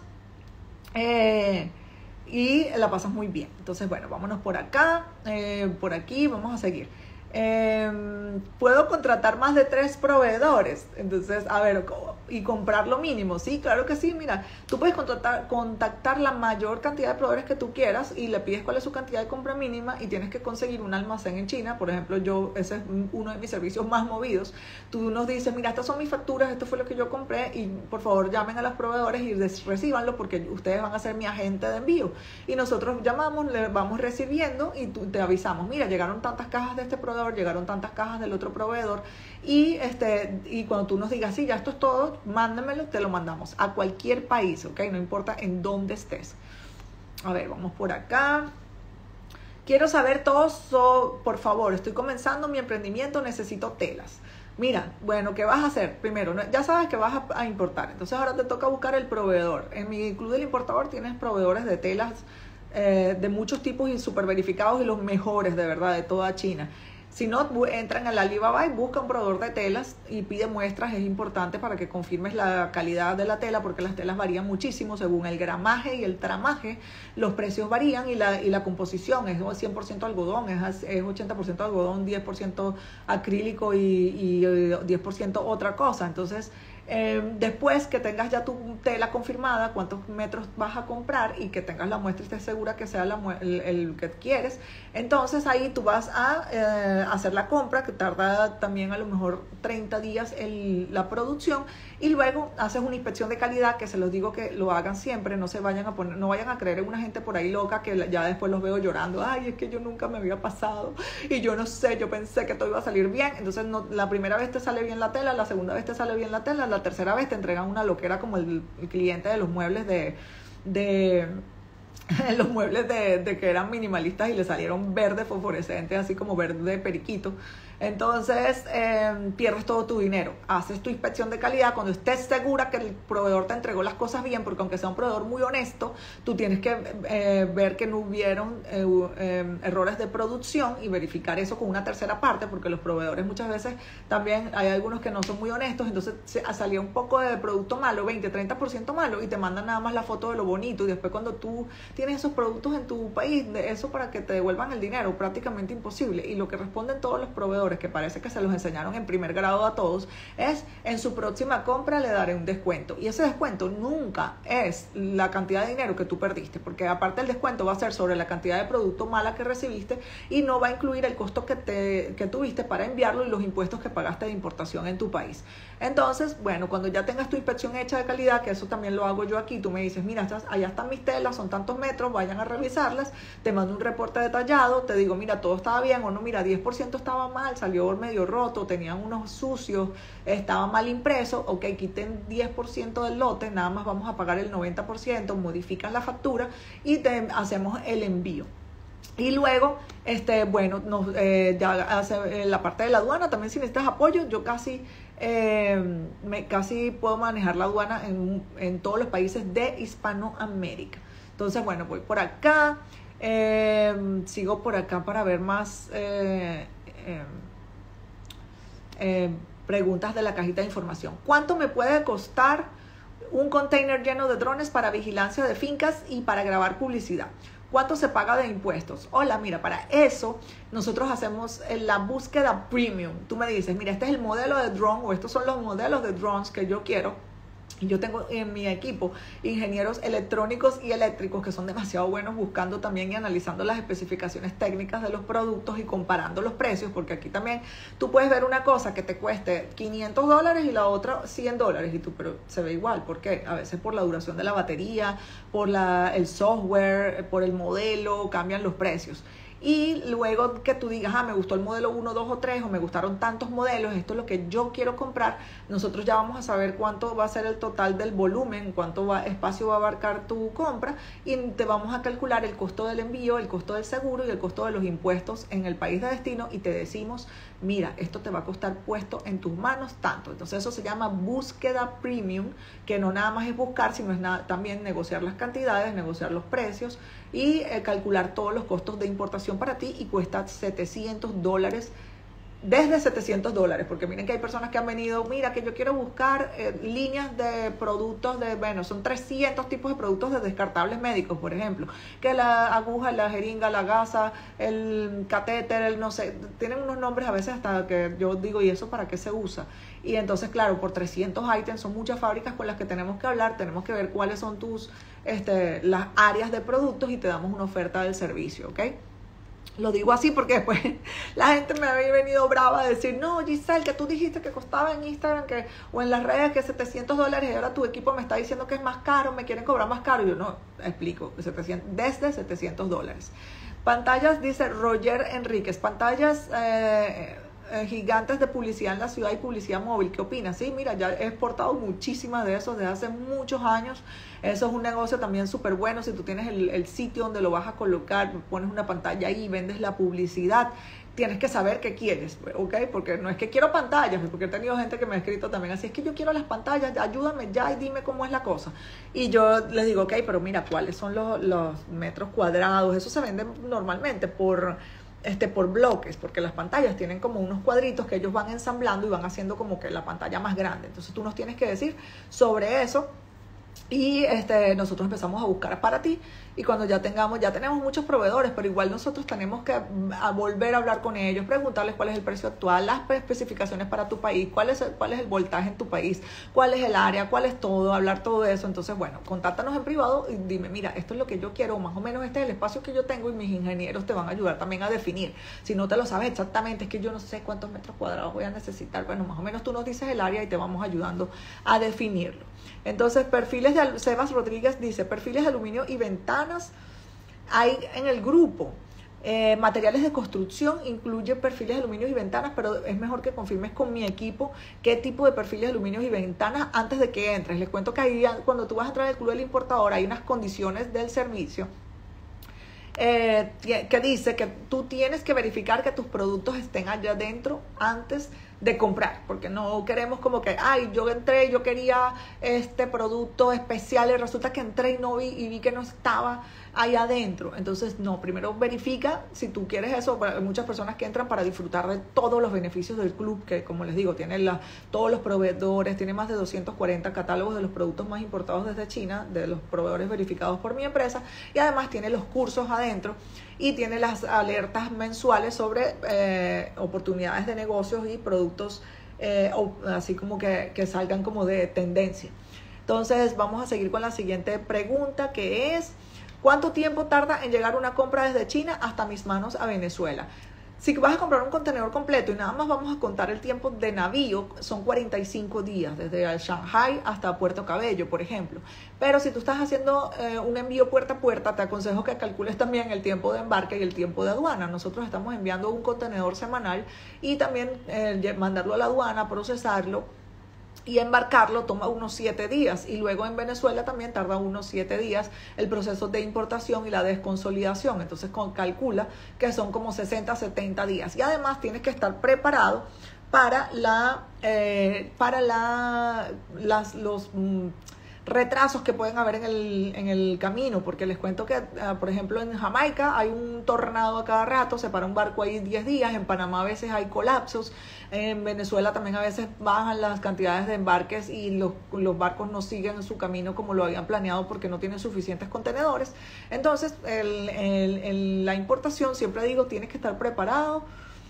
Y la pasas muy bien. Entonces, bueno, vámonos por acá, por aquí, vamos a seguir. Puedo contratar más de 3 proveedores. Entonces, a ver, y comprar lo mínimo. Sí, claro que sí. Mira, tú puedes contactar la mayor cantidad de proveedores que tú quieras y le pides cuál es su cantidad de compra mínima y tienes que conseguir un almacén en China. Por ejemplo, ese es uno de mis servicios más movidos. Tú nos dices, mira, estas son mis facturas, esto fue lo que yo compré y por favor llamen a los proveedores y recíbanlo porque ustedes van a ser mi agente de envío. Y nosotros llamamos, le vamos recibiendo y te avisamos, mira, llegaron tantas cajas de este proveedor, llegaron tantas cajas del otro proveedor y cuando tú nos digas, sí, ya esto es todo, mándamelo, te lo mandamos a cualquier país, ¿ok? No importa en dónde estés. A ver, vamos por acá. Quiero saber todo, por favor, estoy comenzando mi emprendimiento, necesito telas. Mira, bueno, ¿qué vas a hacer? Primero, ya sabes que vas a importar, entonces ahora te toca buscar el proveedor. En mi Club del Importador tienes proveedores de telas de muchos tipos y súper verificados y los mejores, de verdad, de toda China. Si no, entran a la Alibaba y busca un proveedor de telas y pide muestras. Es importante para que confirmes la calidad de la tela porque las telas varían muchísimo según el gramaje y el tramaje. Los precios varían y la composición es 100% algodón, es 80% algodón, 10% acrílico y 10% otra cosa. Entonces, Después que tengas ya tu tela confirmada, cuántos metros vas a comprar y que tengas la muestra y estés segura que sea el que quieres, entonces ahí tú vas a hacer la compra, que tarda también a lo mejor 30 días la producción, y luego haces una inspección de calidad, que se los digo que lo hagan siempre, no vayan a creer en una gente por ahí loca que ya después los veo llorando, ay, es que yo nunca me había pasado y yo no sé, yo pensé que todo iba a salir bien. Entonces la primera vez te sale bien la tela, la segunda vez te sale bien la tela, la tercera vez te entregan una loquera como el cliente de los muebles de los muebles de que eran minimalistas y le salieron verde fosforescente, así como verde periquito. Entonces pierdes todo tu dinero. Haces tu inspección de calidad cuando estés segura que el proveedor te entregó las cosas bien, porque aunque sea un proveedor muy honesto, tú tienes que ver que no hubieron errores de producción y verificar eso con una tercera parte, porque los proveedores muchas veces también hay algunos que no son muy honestos, entonces salía un poco de producto malo, 20-30% malo, y te mandan nada más la foto de lo bonito, y después cuando tú tienes esos productos en tu país, de eso para que te devuelvan el dinero, prácticamente imposible. Y lo que responden todos los proveedores, que parece que se los enseñaron en primer grado a todos, es: en su próxima compra le daré un descuento. Y ese descuento nunca es la cantidad de dinero que tú perdiste, porque aparte el descuento va a ser sobre la cantidad de producto mala que recibiste y no va a incluir el costo que tuviste para enviarlo y los impuestos que pagaste de importación en tu país. Entonces, bueno, cuando ya tengas tu inspección hecha de calidad, que eso también lo hago yo aquí, tú me dices: mira, allá están mis telas, son tantos metros, vayan a revisarlas, te mando un reporte detallado, te digo: mira, todo estaba bien, o no, mira, 10% estaba mal, salió medio roto, tenían unos sucios, estaba mal impreso, ok, quiten 10% del lote, nada más vamos a pagar el 90%, modifican la factura y te hacemos el envío. Y luego, bueno, ya hace la parte de la aduana. También, si necesitas apoyo, yo casi puedo manejar la aduana en todos los países de Hispanoamérica. Entonces, bueno, voy por acá, sigo por acá para ver más preguntas de la cajita de información. ¿Cuánto me puede costar un container lleno de drones para vigilancia de fincas y para grabar publicidad? ¿Cuánto se paga de impuestos? Hola, mira, para eso nosotros hacemos la búsqueda premium. Tú me dices: mira, este es el modelo de drone, o estos son los modelos de drones que yo quiero. Y yo tengo en mi equipo ingenieros electrónicos y eléctricos que son demasiado buenos buscando también y analizando las especificaciones técnicas de los productos y comparando los precios, porque aquí también tú puedes ver una cosa que te cueste $500 y la otra $100, y tú, pero se ve igual. ¿Por qué? A veces por la duración de la batería, por el software, por el modelo, cambian los precios. Y luego que tú digas: me gustó el modelo 1, 2 o 3, o me gustaron tantos modelos, esto es lo que yo quiero comprar, nosotros ya vamos a saber cuánto va a ser el total del volumen, cuánto espacio va a abarcar tu compra, y te vamos a calcular el costo del envío, el costo del seguro y el costo de los impuestos en el país de destino, y te decimos: mira, esto te va a costar puesto en tus manos tanto. Entonces eso se llama búsqueda premium, que no nada más es buscar, sino es también negociar las cantidades, negociar los precios y calcular todos los costos de importación para ti, y cuesta $700, desde $700, porque miren que hay personas que han venido: mira, que yo quiero buscar líneas de productos son 300 tipos de productos de descartables médicos, por ejemplo, que la aguja, la jeringa, la gasa, el catéter, no sé, tienen unos nombres a veces hasta que yo digo: ¿y eso para qué se usa? Y entonces, claro, por 300 ítems son muchas fábricas con las que tenemos que hablar, tenemos que ver cuáles son las áreas de productos, y te damos una oferta del servicio, ¿ok? Lo digo así porque después la gente me había venido brava a decir: no, Giselle, que tú dijiste que costaba en Instagram o en las redes que $700, y ahora tu equipo me está diciendo que es más caro, me quieren cobrar más caro. Y yo no explico: desde $700. Pantallas, dice Roger Enríquez, pantallas gigantes de publicidad en la ciudad y publicidad móvil, ¿qué opinas? Sí, mira, ya he exportado muchísimas de esos desde hace muchos años. Eso es un negocio también súper bueno. Si tú tienes el sitio donde lo vas a colocar, pones una pantalla ahí y vendes la publicidad, tienes que saber qué quieres, ¿ok? Porque no es que quiero pantallas, porque he tenido gente que me ha escrito también así: es que yo quiero las pantallas, ayúdame ya y dime cómo es la cosa. Y yo les digo: ok, pero mira, ¿cuáles son los metros cuadrados? Eso se vende normalmente por bloques, porque las pantallas tienen como unos cuadritos que ellos van ensamblando y van haciendo como que la pantalla más grande. Entonces tú nos tienes que decir sobre eso Y nosotros empezamos a buscar para ti, y cuando ya tenemos muchos proveedores, pero igual nosotros tenemos que volver a hablar con ellos, preguntarles cuál es el precio actual, las especificaciones para tu país, cuál es el voltaje en tu país, cuál es el área, cuál es todo, hablar todo eso. Entonces, bueno, contáctanos en privado y dime, mira, esto es lo que yo quiero, más o menos este es el espacio que yo tengo, y mis ingenieros te van a ayudar también a definir. Si no te lo sabes exactamente, es que yo no sé cuántos metros cuadrados voy a necesitar, bueno, más o menos tú nos dices el área y te vamos ayudando a definirlo. Entonces, Sebas Rodríguez dice, perfiles de aluminio y ventanas hay en el grupo. Materiales de construcción incluye perfiles de aluminio y ventanas, pero es mejor que confirmes con mi equipo qué tipo de perfiles de aluminio y ventanas antes de que entres. Les cuento que ahí, cuando tú vas a entrar al club del importador, hay unas condiciones del servicio que dice que tú tienes que verificar que tus productos estén allá adentro antes de comprar, porque no queremos como que, ay, yo entré, yo quería este producto especial y resulta que entré y no vi, y vi que no estaba ahí adentro. Entonces, no, primero verifica si tú quieres eso. Hay muchas personas que entran para disfrutar de todos los beneficios del club, que como les digo, tiene todos los proveedores, tiene más de 240 catálogos de los productos más importados desde China, de los proveedores verificados por mi empresa, y además tiene los cursos adentro, y tiene las alertas mensuales sobre oportunidades de negocios y productos así como que salgan como de tendencia. Entonces vamos a seguir con la siguiente pregunta, que es ¿cuánto tiempo tarda en llegar una compra desde China hasta mis manos a Venezuela? Si vas a comprar un contenedor completo y nada más vamos a contar el tiempo de navío, son 45 días, desde Shanghai hasta Puerto Cabello, por ejemplo. Pero si tú estás haciendo un envío puerta a puerta, te aconsejo que calcules también el tiempo de embarque y el tiempo de aduana. Nosotros estamos enviando un contenedor semanal, y también mandarlo a la aduana, procesarlo y embarcarlo toma unos 7 días, y luego en Venezuela también tarda unos 7 días el proceso de importación y la desconsolidación. Entonces calcula que son como 60, 70 días, y además tienes que estar preparado para los retrasos que pueden haber en el camino, porque les cuento que, por ejemplo, en Jamaica hay un tornado a cada rato, se para un barco ahí 10 días, en Panamá a veces hay colapsos, en Venezuela también a veces bajan las cantidades de embarques y los barcos no siguen su camino como lo habían planeado porque no tienen suficientes contenedores. Entonces, la importación, siempre digo, tienes que estar preparado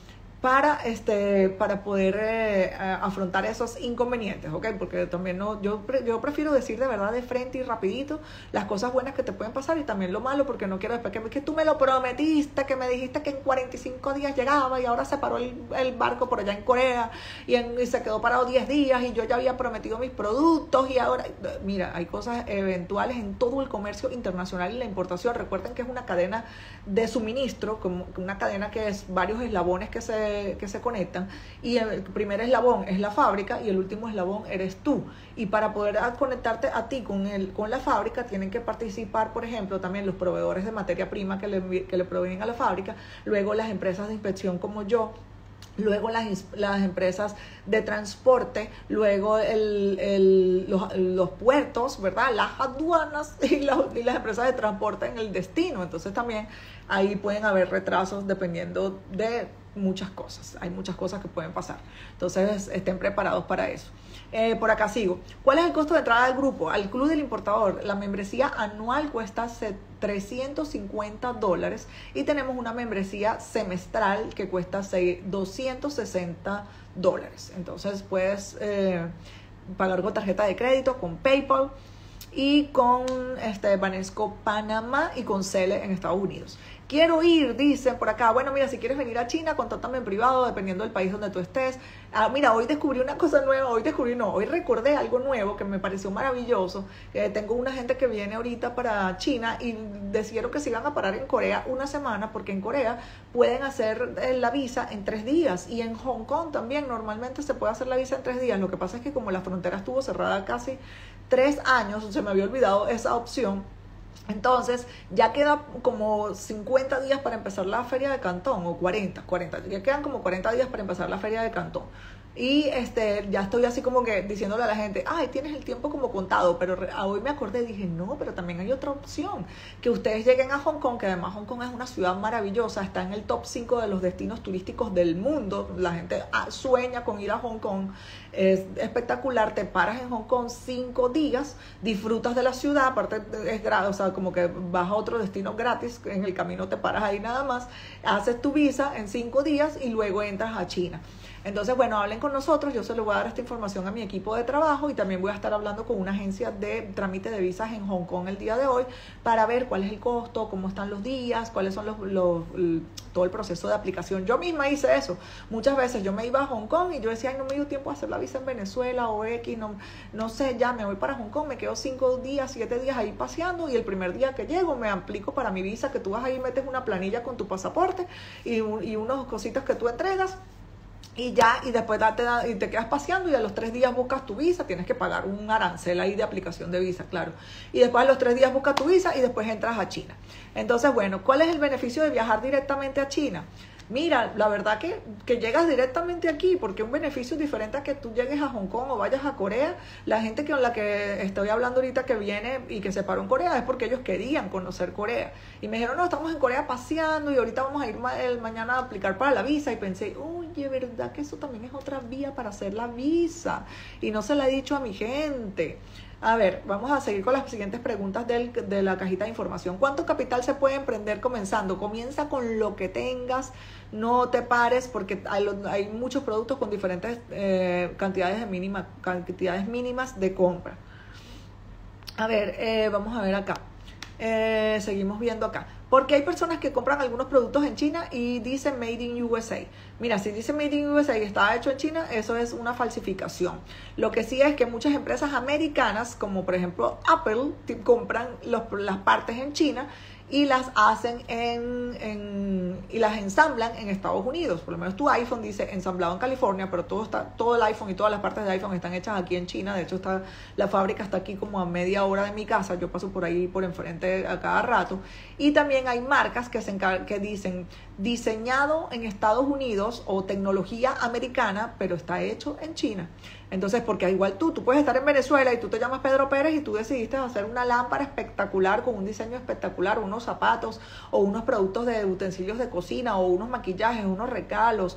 para poder afrontar esos inconvenientes, ¿ok? Porque también yo prefiero decir de verdad de frente y rapidito las cosas buenas que te pueden pasar, y también lo malo, porque no quiero después que tú me lo prometiste, que me dijiste que en 45 días llegaba y ahora se paró el barco por allá en Corea y se quedó parado 10 días y yo ya había prometido mis productos y ahora, mira, hay cosas eventuales en todo el comercio internacional y la importación. Recuerden que es una cadena de suministro, como una cadena que es varios eslabones que se conectan, y el primer eslabón es la fábrica y el último eslabón eres tú, y para poder conectarte a ti con la fábrica tienen que participar, por ejemplo, también los proveedores de materia prima que le proveen a la fábrica, luego las empresas de inspección como yo, luego las empresas de transporte, luego los puertos, ¿verdad? Las aduanas y las empresas de transporte en el destino. Entonces también ahí pueden haber retrasos dependiendo de muchas cosas. Hay muchas cosas que pueden pasar. Entonces estén preparados para eso. Por acá sigo. ¿Cuál es el costo de entrada al grupo? Al Club del Importador, la membresía anual cuesta $350, y tenemos una membresía semestral que cuesta $260. Entonces puedes pagar con tarjeta de crédito, con PayPal y con Banesco Panamá y con Cele en Estados Unidos. Quiero ir, dicen por acá. Bueno, mira, si quieres venir a China, contáctame en privado, dependiendo del país donde tú estés. Mira, hoy descubrí una cosa nueva, hoy recordé algo nuevo que me pareció maravilloso. Tengo una gente que viene ahorita para China y decidieron que se iban a parar en Corea una semana, porque en Corea pueden hacer la visa en 3 días, y en Hong Kong también normalmente se puede hacer la visa en 3 días. Lo que pasa es que como la frontera estuvo cerrada casi 3 años, se me había olvidado esa opción. Entonces ya queda como 50 días para empezar la feria de Cantón, o 40, ya quedan como 40 días para empezar la feria de Cantón. Y ya estoy así como que diciéndole a la gente, ay, tienes el tiempo como contado, pero hoy me acordé y dije, no, pero también hay otra opción, que ustedes lleguen a Hong Kong, que además Hong Kong es una ciudad maravillosa, está en el top 5 de los destinos turísticos del mundo, la gente sueña con ir a Hong Kong, es espectacular, te paras en Hong Kong 5 días, disfrutas de la ciudad, aparte es gratis, o sea, como que vas a otro destino gratis, en el camino te paras ahí nada más, haces tu visa en 5 días y luego entras a China. Entonces, bueno, hablen con nosotros, yo se les voy a dar esta información a mi equipo de trabajo y también voy a estar hablando con una agencia de trámite de visas en Hong Kong el día de hoy para ver cuál es el costo, cómo están los días, cuáles son todo el proceso de aplicación. Yo misma hice eso. Muchas veces yo me iba a Hong Kong y yo decía, ay, no me dio tiempo a hacer la visa en Venezuela o X, no sé, ya me voy para Hong Kong, me quedo 5 días, 7 días ahí paseando y el primer día que llego me aplico para mi visa, que tú vas ahí, metes una planilla con tu pasaporte y unas cositas que tú entregas. Y ya, y después y te quedas paseando y a los 3 días buscas tu visa, tienes que pagar un arancel ahí de aplicación de visa, claro. Y después a los 3 días buscas tu visa y después entras a China. Entonces, bueno, ¿cuál es el beneficio de viajar directamente a China? Mira, la verdad que llegas directamente aquí, porque un beneficio diferente a que tú llegues a Hong Kong o vayas a Corea. La gente con la que estoy hablando ahorita que viene y que se paró en Corea es porque ellos querían conocer Corea. Y me dijeron, no, estamos en Corea paseando y ahorita vamos a ir mañana a aplicar para la visa. Y pensé, oye, ¿verdad que eso también es otra vía para hacer la visa? Y no se la he dicho a mi gente. A ver, vamos a seguir con las siguientes preguntas de la cajita de información. ¿Cuánto capital se puede emprender comenzando? Comienza con lo que tengas, no te pares porque hay muchos productos con diferentes cantidades mínimas de compra. A ver, vamos a ver acá. Seguimos viendo acá. Porque hay personas que compran algunos productos en China y dicen Made in USA. Mira, si dice Made in USA y está hecho en China, eso es una falsificación. Lo que sí es que muchas empresas americanas, como por ejemplo Apple, compran las partes en China y las hacen y las ensamblan en Estados Unidos. Por lo menos tu iPhone dice ensamblado en California, pero todo el iPhone y todas las partes del iPhone están hechas aquí en China. De hecho, la fábrica está aquí como a media hora de mi casa. Yo paso por ahí por enfrente a cada rato. Y también hay marcas que dicen diseñado en Estados Unidos o tecnología americana, pero está hecho en China. Entonces, porque igual tú puedes estar en Venezuela y tú te llamas Pedro Pérez y tú decidiste hacer una lámpara espectacular con un diseño espectacular, unos zapatos o unos productos de utensilios de cocina o unos maquillajes, unos regalos,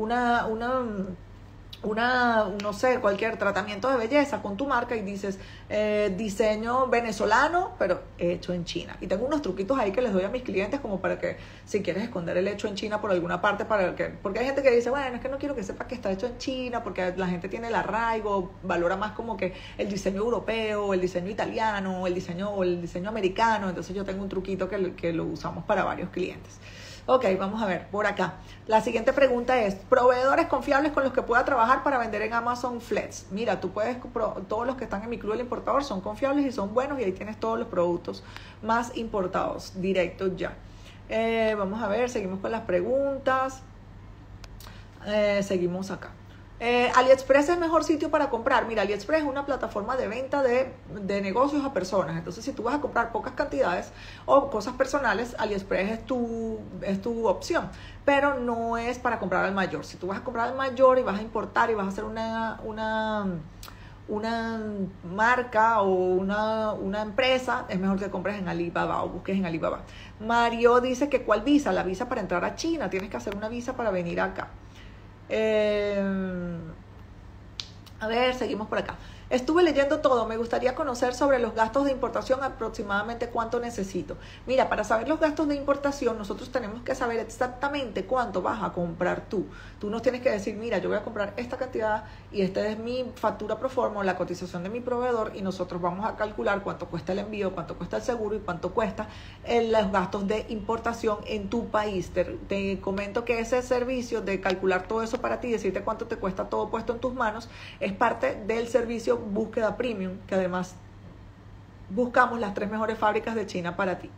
no sé, cualquier tratamiento de belleza con tu marca y dices diseño venezolano, pero hecho en China. Y tengo unos truquitos ahí que les doy a mis clientes como para que si quieres esconder el hecho en China por alguna parte, porque hay gente que dice, bueno, es que no quiero que sepa que está hecho en China, porque la gente tiene el arraigo, valora más como que el diseño europeo, el diseño italiano, el diseño americano. Entonces yo tengo un truquito que lo usamos para varios clientes. Ok, vamos a ver, por acá. La siguiente pregunta es, proveedores confiables con los que pueda trabajar para vender en Amazon Flex. Mira, todos los que están en mi club del importador son confiables y son buenos y ahí tienes todos los productos más importados, directos ya. Vamos a ver, seguimos con las preguntas. Seguimos acá. AliExpress es el mejor sitio para comprar. Mira, AliExpress es una plataforma de venta de negocios a personas. Entonces, si tú vas a comprar pocas cantidades o cosas personales, AliExpress es tu opción. Pero no es para comprar al mayor. Si tú vas a comprar al mayor y vas a importar y vas a hacer una marca o una empresa, es mejor que compres en Alibaba o busques en Alibaba. Mario dice que ¿cuál visa? La visa para entrar a China. Tienes que hacer una visa para venir acá. A ver, seguimos por acá. Estuve leyendo todo, me gustaría conocer sobre los gastos de importación, aproximadamente cuánto necesito. Mira, para saber los gastos de importación, nosotros tenemos que saber exactamente cuánto vas a comprar tú. Tú nos tienes que decir, mira, yo voy a comprar esta cantidad y esta es mi factura pro forma, la cotización de mi proveedor, y nosotros vamos a calcular cuánto cuesta el envío, cuánto cuesta el seguro y cuánto cuesta los gastos de importación en tu país. Te comento que ese servicio de calcular todo eso para ti, decirte cuánto te cuesta todo puesto en tus manos, es parte del servicio Búsqueda Premium, que además buscamos las 3 mejores fábricas de China para ti.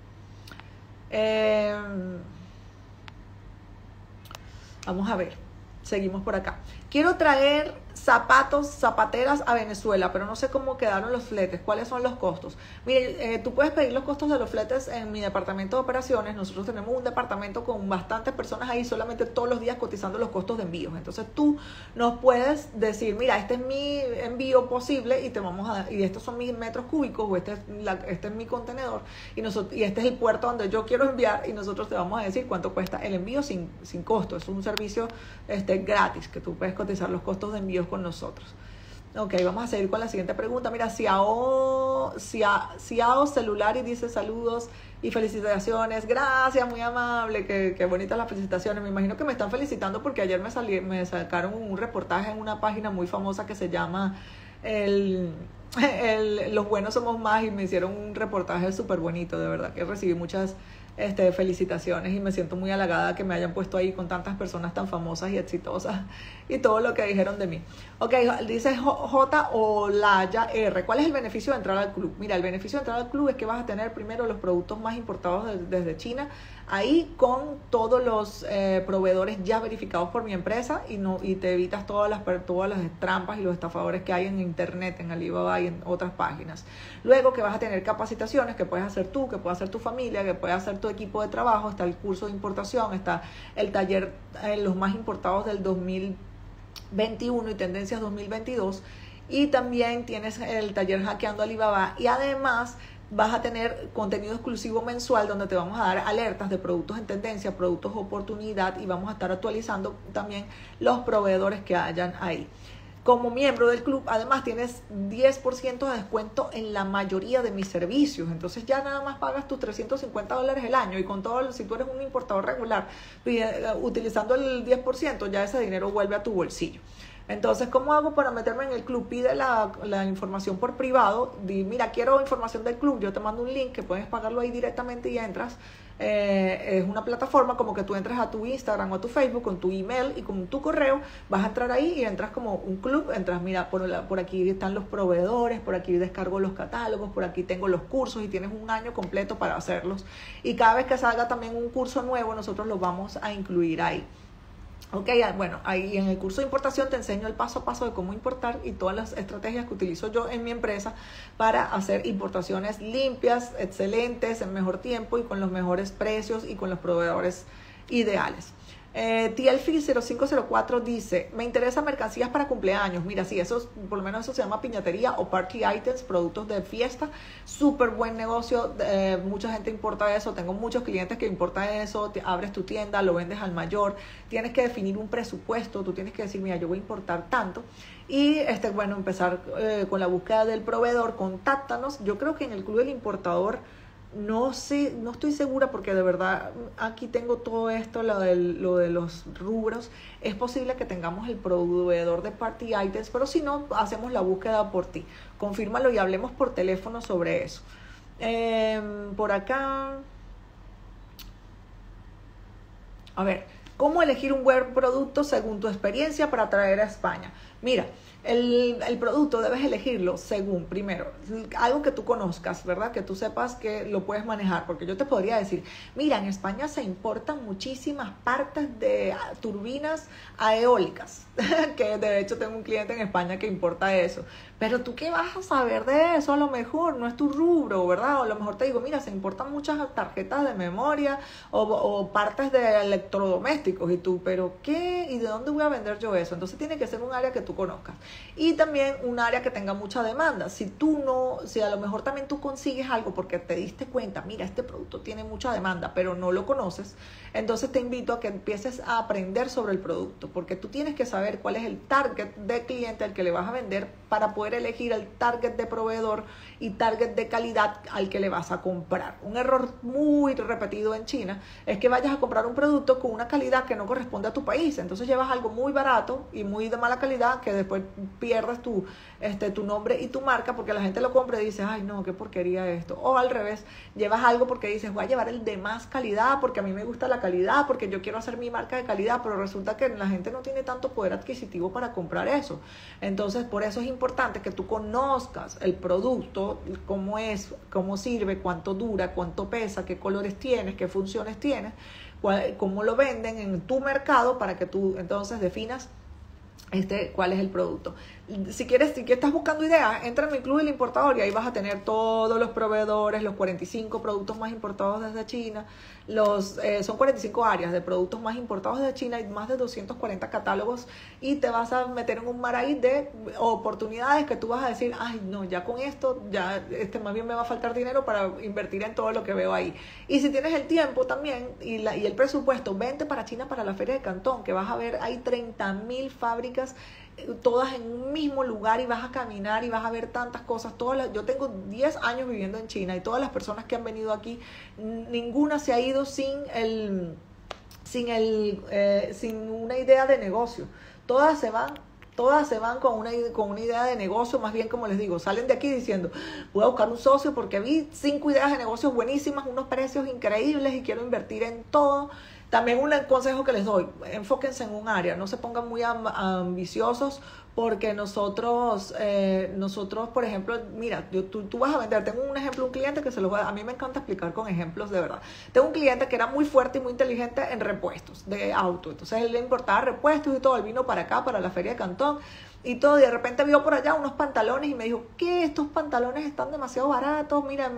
Vamos a ver, seguimos por acá. quiero traer zapatos, zapateras a Venezuela, pero no sé cómo quedaron los fletes, cuáles son los costos. Mire, tú puedes pedir los costos de los fletes en mi departamento de operaciones. Nosotros tenemos un departamento con bastantes personas ahí, solamente todos los días cotizando los costos de envíos. Entonces tú nos puedes decir, mira, este es mi envío posible y te vamos a, y estos son mis metros cúbicos, o este es mi contenedor, y este es el puerto donde yo quiero enviar, y nosotros te vamos a decir cuánto cuesta el envío sin costo. Es un servicio gratis, que tú puedes cotizar los costos de envíos con nosotros. Ok, vamos a seguir con la siguiente pregunta. Mira, Ciao Celular y dice saludos y felicitaciones. Gracias, muy amable, qué bonitas las felicitaciones. Me imagino que me están felicitando porque ayer me sacaron un reportaje en una página muy famosa que se llama Los Buenos Somos Más, y me hicieron un reportaje súper bonito. De verdad que recibí muchas felicitaciones y me siento muy halagada que me hayan puesto ahí con tantas personas tan famosas y exitosas y todo lo que dijeron de mí. Ok, dice J. Olaya R. ¿Cuál es el beneficio de entrar al club? Mira, el beneficio de entrar al club es que vas a tener primero los productos más importados desde China, ahí con todos los proveedores ya verificados por mi empresa, y te evitas todas las trampas y los estafadores que hay en internet, en Alibaba y en otras páginas. Luego que vas a tener capacitaciones que puedes hacer tú, que puede hacer tu familia, que puede hacer tu equipo de trabajo. Está el curso de importación, está el taller, los más importados del 2021 y tendencias 2022, y también tienes el taller Hackeando Alibaba, y además vas a tener contenido exclusivo mensual donde te vamos a dar alertas de productos en tendencia, productos oportunidad, y vamos a estar actualizando también los proveedores que hayan ahí. Como miembro del club, además, tienes 10% de descuento en la mayoría de mis servicios. Entonces ya nada más pagas tus $350 el año, y con todo, si tú eres un importador regular, utilizando el 10%, ya ese dinero vuelve a tu bolsillo. Entonces, ¿cómo hago para meterme en el club? Pide la información por privado. Di, mira, quiero información del club. Yo te mando un link que puedes pagarlo ahí directamente y entras. Es una plataforma como que tú entras a tu Instagram o a tu Facebook con tu email y con tu correo. Vas a entrar ahí y entras como un club. Entras, mira, por aquí están los proveedores, por aquí descargo los catálogos, por aquí tengo los cursos, y tienes un año completo para hacerlos. Y cada vez que salga también un curso nuevo, nosotros lo vamos a incluir ahí. Ok, bueno, ahí en el curso de importación te enseño el paso a paso de cómo importar y todas las estrategias que utilizo yo en mi empresa para hacer importaciones limpias, excelentes, en mejor tiempo y con los mejores precios y con los proveedores ideales. TLFI 0504 dice, me interesan mercancías para cumpleaños. Mira, sí, por lo menos eso se llama piñatería o party items, productos de fiesta. Súper buen negocio, mucha gente importa eso. Tengo muchos clientes que importan eso. Abres tu tienda, lo vendes al mayor. Tienes que definir un presupuesto. Tú tienes que decir, mira, yo voy a importar tanto. Y bueno, empezar con la búsqueda del proveedor. Contáctanos. Yo creo que en el Club del Importador, no sé, no estoy segura, porque de verdad aquí tengo todo esto, lo de los rubros. Es posible que tengamos el proveedor de party items, pero si no, hacemos la búsqueda por ti. Confírmalo y hablemos por teléfono sobre eso. Por acá, a ver, ¿cómo elegir un buen producto según tu experiencia para traer a España? Mira, el producto debes elegirlo según, primero, algo que tú conozcas, ¿verdad? Que tú sepas que lo puedes manejar, porque yo te podría decir, mira, en España se importan muchísimas partes de turbinas eólicas, que de hecho tengo un cliente en España que importa eso, pero tú qué vas a saber de eso, a lo mejor no es tu rubro, ¿verdad? O a lo mejor te digo, mira, se importan muchas tarjetas de memoria o partes de electrodomésticos, y tú, ¿pero qué? ¿Y de dónde voy a vender yo eso? Entonces tiene que ser un área que tú conozcas. Y también un área que tenga mucha demanda. Si a lo mejor también tú consigues algo porque te diste cuenta, mira, este producto tiene mucha demanda, pero no lo conoces, entonces te invito a que empieces a aprender sobre el producto, porque tú tienes que saber cuál es el target de cliente al que le vas a vender para poder elegir el target de proveedor y target de calidad al que le vas a comprar. Un error muy repetido en China es que vayas a comprar un producto con una calidad que no corresponde a tu país. Entonces llevas algo muy barato y muy de mala calidad, que después pierdas tu nombre y tu marca, porque la gente lo compra y dice, ay no, qué porquería esto. O al revés, llevas algo porque dices, voy a llevar el de más calidad porque a mí me gusta la calidad, porque yo quiero hacer mi marca de calidad, pero resulta que la gente no tiene tanto poder adquisitivo para comprar eso. Entonces, por eso es importante que tú conozcas el producto, cómo es, cómo sirve, cuánto dura, cuánto pesa, qué colores tienes, qué funciones tienes, cómo lo venden en tu mercado, para que tú entonces definas cuál es el producto. Si estás buscando ideas, entra en mi club del importador y ahí vas a tener todos los proveedores, los 45 productos más importados desde China. Son 45 áreas de productos más importados desde China y más de 240 catálogos, y te vas a meter en un mar ahí de oportunidades que tú vas a decir, ay no, ya con esto, ya más bien me va a faltar dinero para invertir en todo lo que veo ahí. Y si tienes el tiempo también y el presupuesto, vente para China, para la Feria de Cantón, que vas a ver, hay 30.000 fábricas todas en un mismo lugar, y vas a caminar y vas a ver tantas cosas. Yo tengo 10 años viviendo en China, y todas las personas que han venido aquí, ninguna se ha ido sin una idea de negocio. Todas se van con una idea de negocio, más bien, como les digo, salen de aquí diciendo, voy a buscar un socio porque vi 5 ideas de negocios buenísimas, unos precios increíbles y quiero invertir en todo. También un consejo que les doy, enfóquense en un área, no se pongan muy ambiciosos, porque nosotros, por ejemplo, mira, tú vas a vender. Tengo un ejemplo, un cliente que a mí me encanta explicar con ejemplos de verdad. Tengo un cliente que era muy fuerte y muy inteligente en repuestos de auto. Entonces él le importaba repuestos y todo. Él vino para acá, para la Feria de Cantón y todo, y de repente vio por allá unos pantalones y me dijo, ¿qué? Estos pantalones están demasiado baratos. Mira,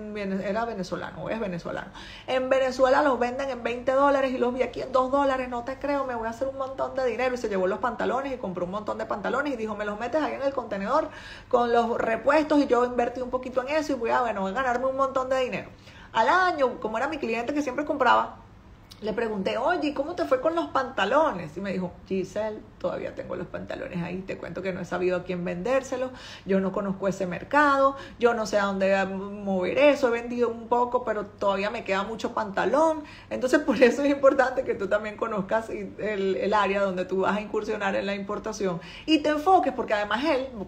era venezolano, o es venezolano. En Venezuela los venden en $20 y los vi aquí en $2. No te creo, me voy a hacer un montón de dinero. Y se llevó los pantalones y compró un montón de pantalones y dijo, me los metes ahí en el contenedor con los repuestos y yo invertí un poquito en eso y voy a ganarme un montón de dinero. Al año, como era mi cliente que siempre compraba, le pregunté, oye, ¿cómo te fue con los pantalones? Y me dijo, Giselle, todavía tengo los pantalones ahí, te cuento que no he sabido a quién vendérselos, yo no conozco ese mercado, yo no sé a dónde mover eso, he vendido un poco, pero todavía me queda mucho pantalón. Entonces, por eso es importante que tú también conozcas el área donde tú vas a incursionar en la importación y te enfoques, porque además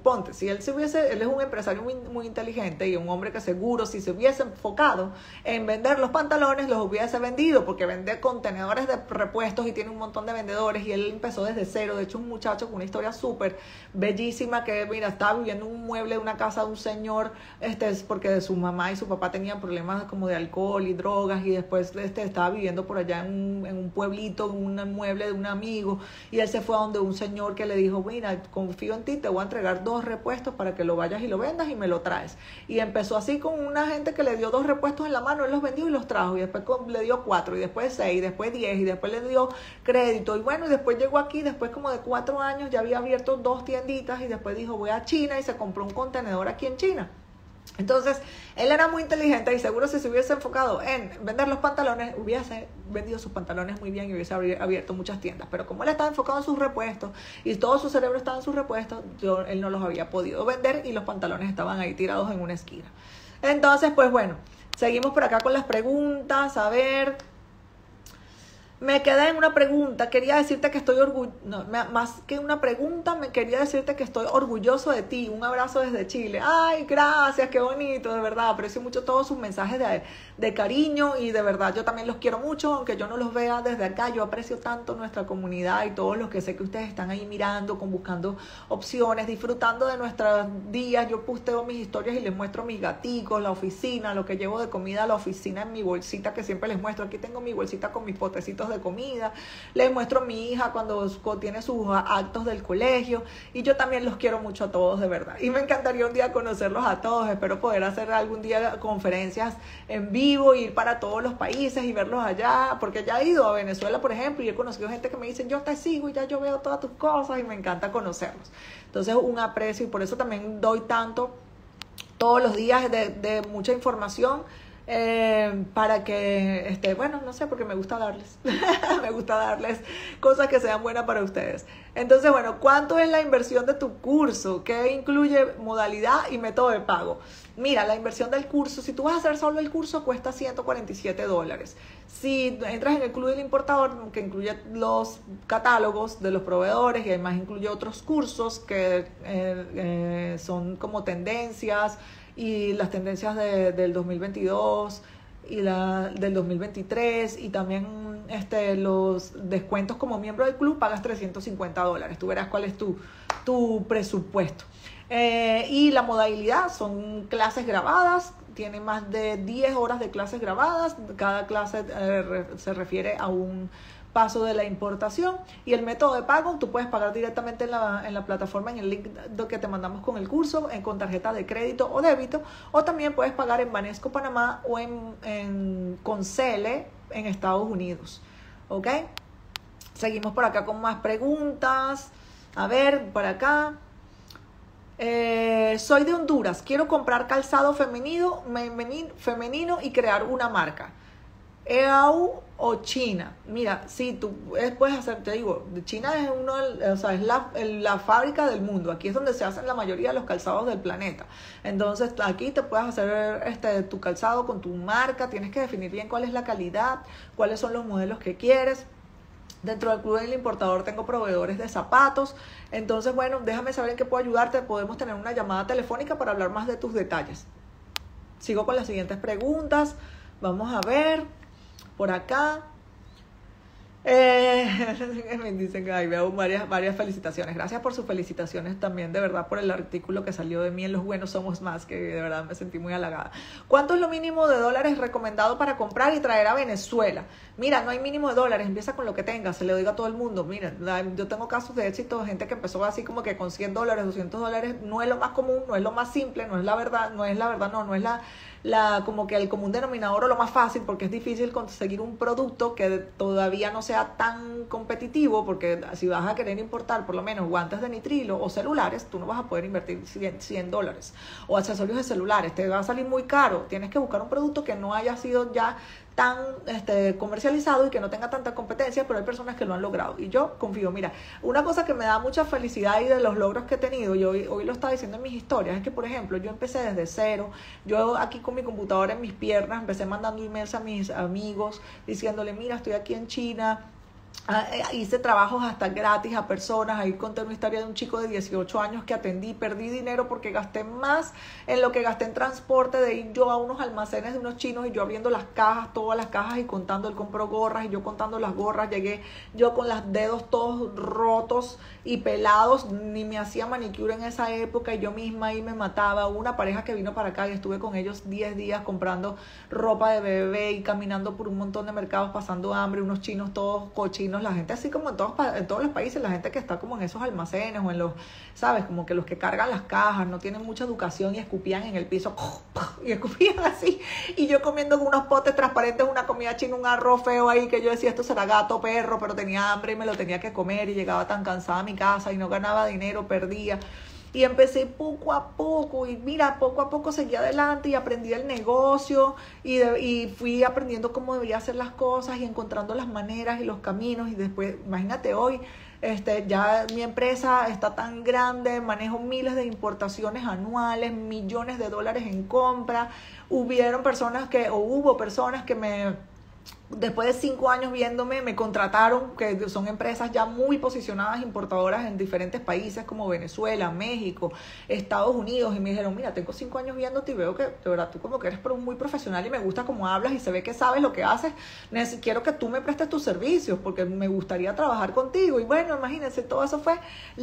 si él es un empresario muy, muy inteligente y un hombre que seguro, si se hubiese enfocado en vender los pantalones, los hubiese vendido, porque vende contenedores de repuestos y tiene un montón de vendedores, y él empezó desde cero. De hecho, un muchacho con una historia súper bellísima, que mira, estaba viviendo en un mueble de una casa de un señor, porque de su mamá y su papá tenían problemas como de alcohol y drogas, y después estaba viviendo por allá en un pueblito, en un mueble de un amigo, y él se fue a donde un señor que le dijo, mira, confío en ti, te voy a entregar 2 repuestos para que lo vayas y lo vendas y me lo traes. Y empezó así con una gente que le dio 2 repuestos en la mano, él los vendió y los trajo, y después le dio 4, y después 6, y después 10, y después le dio crédito, y bueno, y después llegó aquí, después como de 4 años ya había abierto 2 tienditas, y después dijo, voy a China, y se compró un contenedor aquí en China. Entonces, él era muy inteligente, y seguro si se hubiese enfocado en vender los pantalones, hubiese vendido sus pantalones muy bien y hubiese abierto muchas tiendas. Pero como él estaba enfocado en sus repuestos y todo su cerebro estaba en sus repuestos, él no los había podido vender, y los pantalones estaban ahí tirados en una esquina. Entonces, pues bueno, seguimos por acá con las preguntas. A ver, me quedé en una pregunta. Quería decirte que estoy más que una pregunta, me quería decirte que estoy orgulloso de ti. Un abrazo desde Chile. Ay, gracias, qué bonito, de verdad. Aprecio mucho todos sus mensajes de cariño, y de verdad yo también los quiero mucho, aunque yo no los vea desde acá. Yo aprecio tanto nuestra comunidad y todos los que sé que ustedes están ahí mirando, buscando opciones, disfrutando de nuestros días. Yo posteo mis historias y les muestro mis gaticos, la oficina, lo que llevo de comida a la oficina en mi bolsita, que siempre les muestro. Aquí tengo mi bolsita con mis potecitos de comida. Les muestro a mi hija cuando tiene sus actos del colegio, y yo también los quiero mucho a todos, de verdad. Y me encantaría un día conocerlos a todos. Espero poder hacer algún día conferencias en vivo, ir para todos los países y verlos allá, porque ya he ido a Venezuela, por ejemplo, y he conocido gente que me dicen, yo te sigo y ya yo veo todas tus cosas, y me encanta conocerlos. Entonces, un aprecio, y por eso también doy tanto todos los días de mucha información, para que, bueno, no sé, porque me gusta darles, me gusta darles cosas que sean buenas para ustedes. Entonces, bueno, ¿cuánto es la inversión de tu curso? ¿Qué incluye modalidad y método de pago? Mira, la inversión del curso, si tú vas a hacer solo el curso, cuesta $147. Si entras en el Club del Importador, que incluye los catálogos de los proveedores, y además incluye otros cursos que son como tendencias, y las tendencias del 2022 y del 2023, y también los descuentos como miembro del club, pagas $350. Tú verás cuál es tu presupuesto. Y la modalidad son clases grabadas, tiene más de 10 horas de clases grabadas. Cada clase se refiere a un paso de la importación. Y el método de pago, tú puedes pagar directamente en la plataforma, en el link que te mandamos con el curso, con tarjeta de crédito o débito, o también puedes pagar en Banesco Panamá o con Cele en Estados Unidos. ¿Ok? Seguimos por acá con más preguntas. A ver, por acá. Soy de Honduras, quiero comprar calzado femenino y crear una marca. EAU o China. Mira, sí, tú puedes hacer, te digo, China es es la fábrica del mundo. Aquí es donde se hacen la mayoría de los calzados del planeta. Entonces, aquí te puedes hacer tu calzado con tu marca. Tienes que definir bien cuál es la calidad, cuáles son los modelos que quieres. Dentro del Club del Importador tengo proveedores de zapatos. Entonces, bueno, déjame saber en qué puedo ayudarte. Podemos tener una llamada telefónica para hablar más de tus detalles. Sigo con las siguientes preguntas. Vamos a ver por acá. Me dicen que ahí veo varias felicitaciones. Gracias por sus felicitaciones también, de verdad, por el artículo que salió de mí en Los Buenos Somos Más, que de verdad me sentí muy halagada. ¿Cuánto es lo mínimo de dólares recomendado para comprar y traer a Venezuela? Mira, no hay mínimo de dólares, empieza con lo que tengas, se lo digo a todo el mundo. Mira, yo tengo casos de éxito de gente que empezó así como que con $100, $200, no es lo más común, no es lo más simple, no es como que el común denominador o lo más fácil, porque es difícil conseguir un producto que todavía no sea tan competitivo, porque si vas a querer importar por lo menos guantes de nitrilo o celulares, tú no vas a poder invertir $100 o accesorios de celulares, te va a salir muy caro. Tienes que buscar un producto que no haya sido ya tan comercializado y que no tenga tanta competencia, pero hay personas que lo han logrado y yo confío. Mira, una cosa que me da mucha felicidad y de los logros que he tenido, y hoy lo estaba diciendo en mis historias, es que, por ejemplo, yo empecé desde cero. Yo aquí con mi computadora en mis piernas empecé mandando emails a mis amigos diciéndole, mira, estoy aquí en China. Hice trabajos hasta gratis a personas. Ahí conté una historia de un chico de 18 años que atendí, perdí dinero porque gasté más en lo que gasté en transporte, de ir yo a unos almacenes de unos chinos y yo abriendo las cajas, todas las cajas y contando. Él compró gorras y yo contando las gorras. Llegué yo con los dedos todos rotos y pelados, ni me hacía manicure en esa época y yo misma ahí me mataba. Hubo una pareja que vino para acá y estuve con ellos 10 días comprando ropa de bebé y caminando por un montón de mercados pasando hambre, unos chinos todos cochinos, la gente así como en todos los países, la gente que está como en esos almacenes o en los, ¿sabes? Como que los que cargan las cajas no tienen mucha educación y escupían en el piso y escupían así, y yo comiendo con unos potes transparentes una comida china, un arroz feo ahí que yo decía esto será gato, perro, pero tenía hambre y me lo tenía que comer y llegaba tan cansada a mi casa y no ganaba dinero, perdía. Y empecé poco a poco y mira, poco a poco seguí adelante y aprendí el negocio y fui aprendiendo cómo debería hacer las cosas y encontrando las maneras y los caminos. Y después, imagínate hoy, ya mi empresa está tan grande, manejo miles de importaciones anuales, millones de dólares en compra. Hubo personas que después de 5 años viéndome, me contrataron, que son empresas ya muy posicionadas, importadoras en diferentes países como Venezuela, México, Estados Unidos, y me dijeron, mira, tengo 5 años viéndote y veo que de verdad tú como que eres muy profesional y me gusta cómo hablas y se ve que sabes lo que haces, quiero que tú me prestes tus servicios porque me gustaría trabajar contigo. Y bueno, imagínense, todo eso fue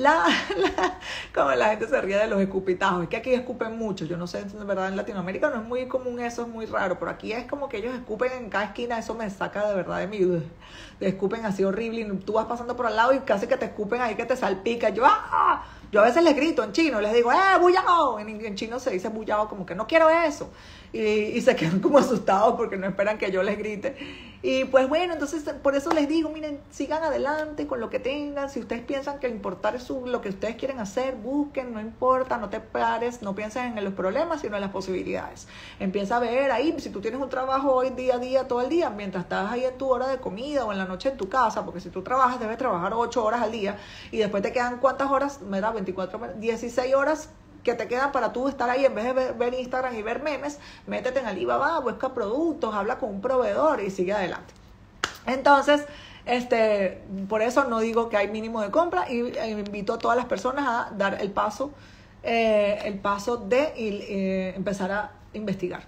como la gente se ríe de los escupitajos, es que aquí escupen mucho, yo no sé, de verdad en Latinoamérica no es muy común eso, es muy raro, pero aquí es como que ellos escupen en cada esquina, eso me saca de verdad de mí, te escupen así horrible y tú vas pasando por al lado y casi que te escupen ahí que te salpica. Yo a veces les grito en chino, les digo, bullao, en chino se dice bullao, como que no quiero eso, y se quedan como asustados porque no esperan que yo les grite. Y pues bueno, entonces por eso les digo, miren, sigan adelante con lo que tengan. Si ustedes piensan que importar es lo que ustedes quieren hacer, busquen, no importa, no te pares, no pienses en los problemas, sino en las posibilidades. Empieza a ver ahí, si tú tienes un trabajo hoy día a día, todo el día, mientras estás ahí en tu hora de comida o en la noche en tu casa, porque si tú trabajas, debes trabajar 8 horas al día y después te quedan ¿cuántas horas? Me da 16 horas que te quedan para tú estar ahí. En vez de ver Instagram y ver memes, métete en Alibaba, busca productos, habla con un proveedor y sigue adelante. Entonces, por eso no digo que hay mínimo de compra y invito a todas las personas a dar el paso de empezar a investigar.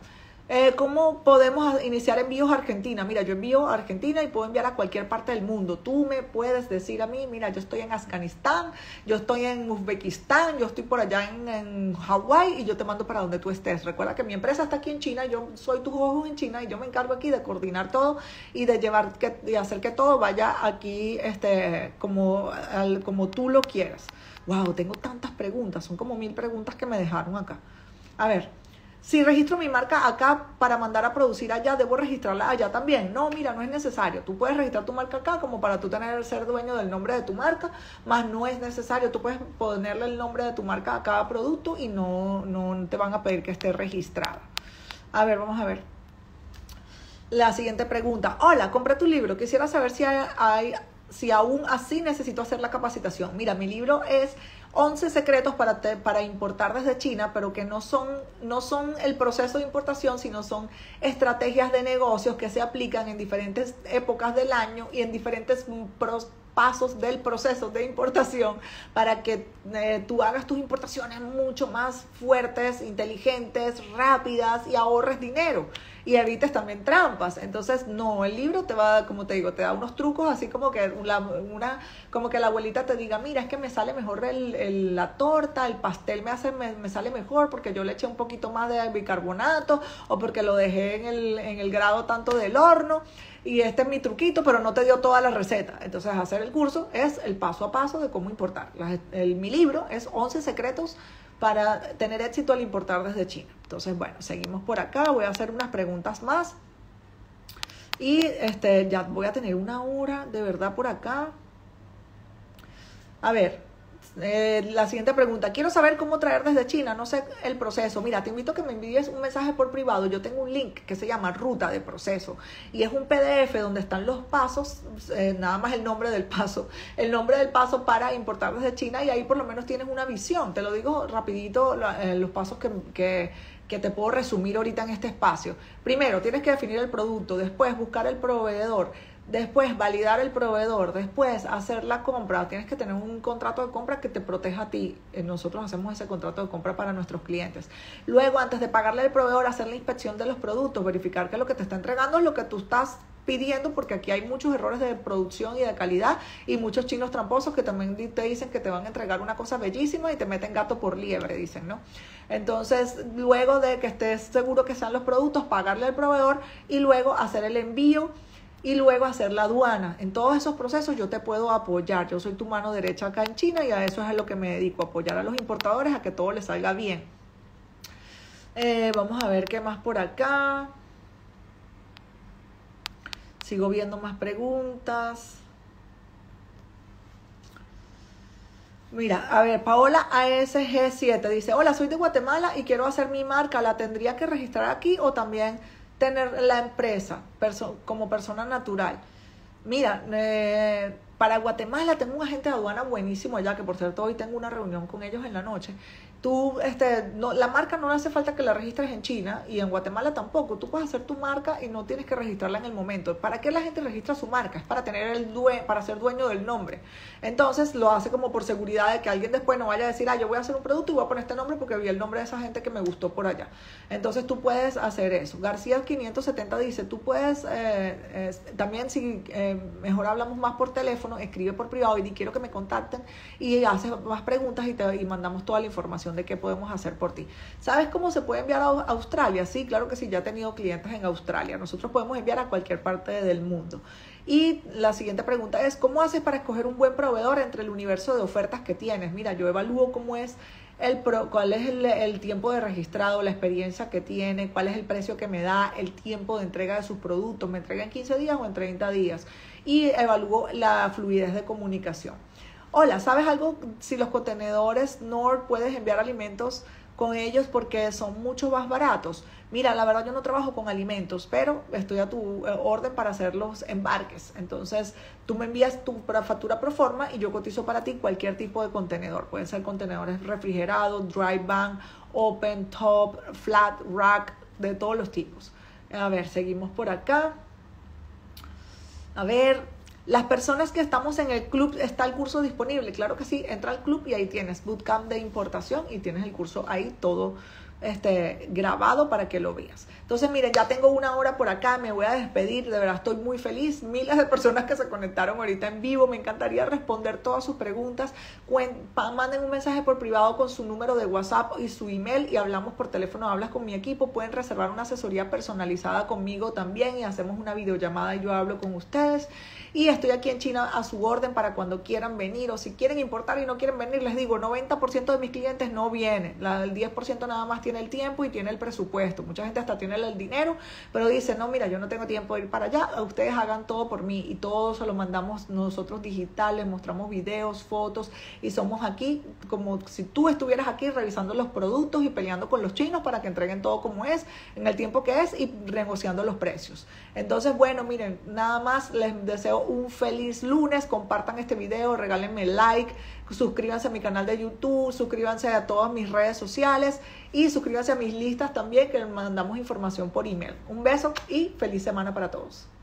¿Cómo podemos iniciar envíos a Argentina? Mira, yo envío a Argentina y puedo enviar a cualquier parte del mundo. Tú me puedes decir a mí, mira, yo estoy en Afganistán, yo estoy en Uzbekistán, yo estoy por allá en Hawái y yo te mando para donde tú estés. Recuerda que mi empresa está aquí en China, yo soy tus ojos en China y yo me encargo aquí de coordinar todo y de hacer que todo vaya aquí como tú lo quieras. Wow, tengo tantas preguntas, son como 1000 preguntas que me dejaron acá. A ver. Si registro mi marca acá para mandar a producir allá, ¿debo registrarla allá también? No, mira, no es necesario. Tú puedes registrar tu marca acá como para tú ser dueño del nombre de tu marca, más no es necesario. Tú puedes ponerle el nombre de tu marca a cada producto y no te van a pedir que esté registrada. A ver, vamos a ver. La siguiente pregunta. Hola, compré tu libro. Quisiera saber si aún así necesito hacer la capacitación. Mira, mi libro es 11 secretos para importar desde China, pero que no son el proceso de importación, sino son estrategias de negocios que se aplican en diferentes épocas del año y en diferentes pasos del proceso de importación para que tú hagas tus importaciones mucho más fuertes, inteligentes, rápidas y ahorres dinero y evites también trampas. Entonces, no, el libro te va, como te digo, te da unos trucos así como que como que la abuelita te diga, mira, es que me sale mejor la torta, el pastel me sale mejor porque yo le eché un poquito más de bicarbonato o porque lo dejé en el grado tanto del horno. Y este es mi truquito, pero no te dio toda la receta. Entonces, hacer el curso es el paso a paso de cómo importar. Mi libro es 11 secretos para tener éxito al importar desde China. Entonces, bueno, seguimos por acá. Voy a hacer unas preguntas más. Y ya voy a tener 1 hora de verdad por acá. A ver. La siguiente pregunta, quiero saber cómo traer desde China, no sé el proceso. Mira, te invito a que me envíes un mensaje por privado. Yo tengo un link que se llama Ruta de Proceso y es un PDF donde están los pasos, nada más el nombre del paso para importar desde China y ahí por lo menos tienes una visión. Te lo digo rapidito, los pasos que te puedo resumir ahorita en este espacio. Primero, tienes que definir el producto, después buscar el proveedor, después validar el proveedor, después hacer la compra. Tienes que tener un contrato de compra que te proteja a ti. Nosotros hacemos ese contrato de compra para nuestros clientes. Luego, antes de pagarle al proveedor, hacer la inspección de los productos, verificar que lo que te está entregando es lo que tú estás pidiendo, porque aquí hay muchos errores de producción y de calidad y muchos chinos tramposos que también te dicen que te van a entregar una cosa bellísima y te meten gato por liebre, dicen, ¿no? Entonces, luego de que estés seguro que sean los productos, pagarle al proveedor y luego hacer el envío y luego hacer la aduana. En todos esos procesos yo te puedo apoyar. Yo soy tu mano derecha acá en China y a eso es a lo que me dedico, a apoyar a los importadores a que todo les salga bien. Vamos a ver qué más por acá. Sigo viendo más preguntas. Mira, a ver, Paola ASG7 dice, hola, soy de Guatemala y quiero hacer mi marca. ¿La tendría que registrar aquí o también tener la empresa como persona natural? Mira, para Guatemala tengo un agente de aduana buenísimo allá, que por cierto hoy tengo una reunión con ellos en la noche. Tú, la marca no le hace falta que la registres en China y en Guatemala tampoco. Tú puedes hacer tu marca y no tienes que registrarla en el momento. ¿Para qué la gente registra su marca? Es para para ser dueño del nombre. Entonces lo hace como por seguridad de que alguien después no vaya a decir, yo voy a hacer un producto y voy a poner este nombre porque vi el nombre de esa gente que me gustó por allá. Entonces tú puedes hacer eso. García 570 dice, tú puedes, también si mejor hablamos más por teléfono, escribe por privado y di quiero que me contacten y haces más preguntas y mandamos toda la información de qué podemos hacer por ti. ¿Sabes cómo se puede enviar a Australia? Sí, claro que sí, ya he tenido clientes en Australia. Nosotros podemos enviar a cualquier parte del mundo. Y la siguiente pregunta es, ¿cómo haces para escoger un buen proveedor entre el universo de ofertas que tienes? Mira, yo evalúo cómo es cuál es el tiempo de registrado, la experiencia que tiene, cuál es el precio que me da, el tiempo de entrega de sus productos, me entrega en 15 días o en 30 días. Y evalúo la fluidez de comunicación. Hola, ¿sabes algo? Si los contenedores Nord puedes enviar alimentos con ellos porque son mucho más baratos. Mira, la verdad yo no trabajo con alimentos, pero estoy a tu orden para hacer los embarques. Entonces, tú me envías tu factura pro forma y yo cotizo para ti cualquier tipo de contenedor. Pueden ser contenedores refrigerados, dry van, open top, flat rack, de todos los tipos. A ver, seguimos por acá. A ver, las personas que estamos en el club, ¿está el curso disponible? Claro que sí, entra al club y ahí tienes Bootcamp de importación y tienes el curso ahí todo grabado para que lo veas. Entonces, miren, ya tengo 1 hora por acá, me voy a despedir, de verdad estoy muy feliz, miles de personas que se conectaron ahorita en vivo, me encantaría responder todas sus preguntas. Manden un mensaje por privado con su número de WhatsApp y su email y hablamos por teléfono, hablas con mi equipo, pueden reservar una asesoría personalizada conmigo también y hacemos una videollamada y yo hablo con ustedes. Y estoy aquí en China a su orden para cuando quieran venir, o si quieren importar y no quieren venir, les digo, 90% de mis clientes no vienen, el 10% nada más tiene el tiempo y tiene el presupuesto, mucha gente hasta tiene el dinero, pero dice, no, mira, yo no tengo tiempo de ir para allá, ustedes hagan todo por mí, y todo se lo mandamos nosotros digital, les mostramos videos, fotos, y somos aquí como si tú estuvieras aquí revisando los productos y peleando con los chinos para que entreguen todo como es, en el tiempo que es, y negociando los precios. Entonces, bueno, miren, nada más, les deseo un feliz lunes, compartan este video, regálenme like, suscríbanse a mi canal de YouTube, suscríbanse a todas mis redes sociales y suscríbanse a mis listas también, que mandamos información por email. Un beso y feliz semana para todos.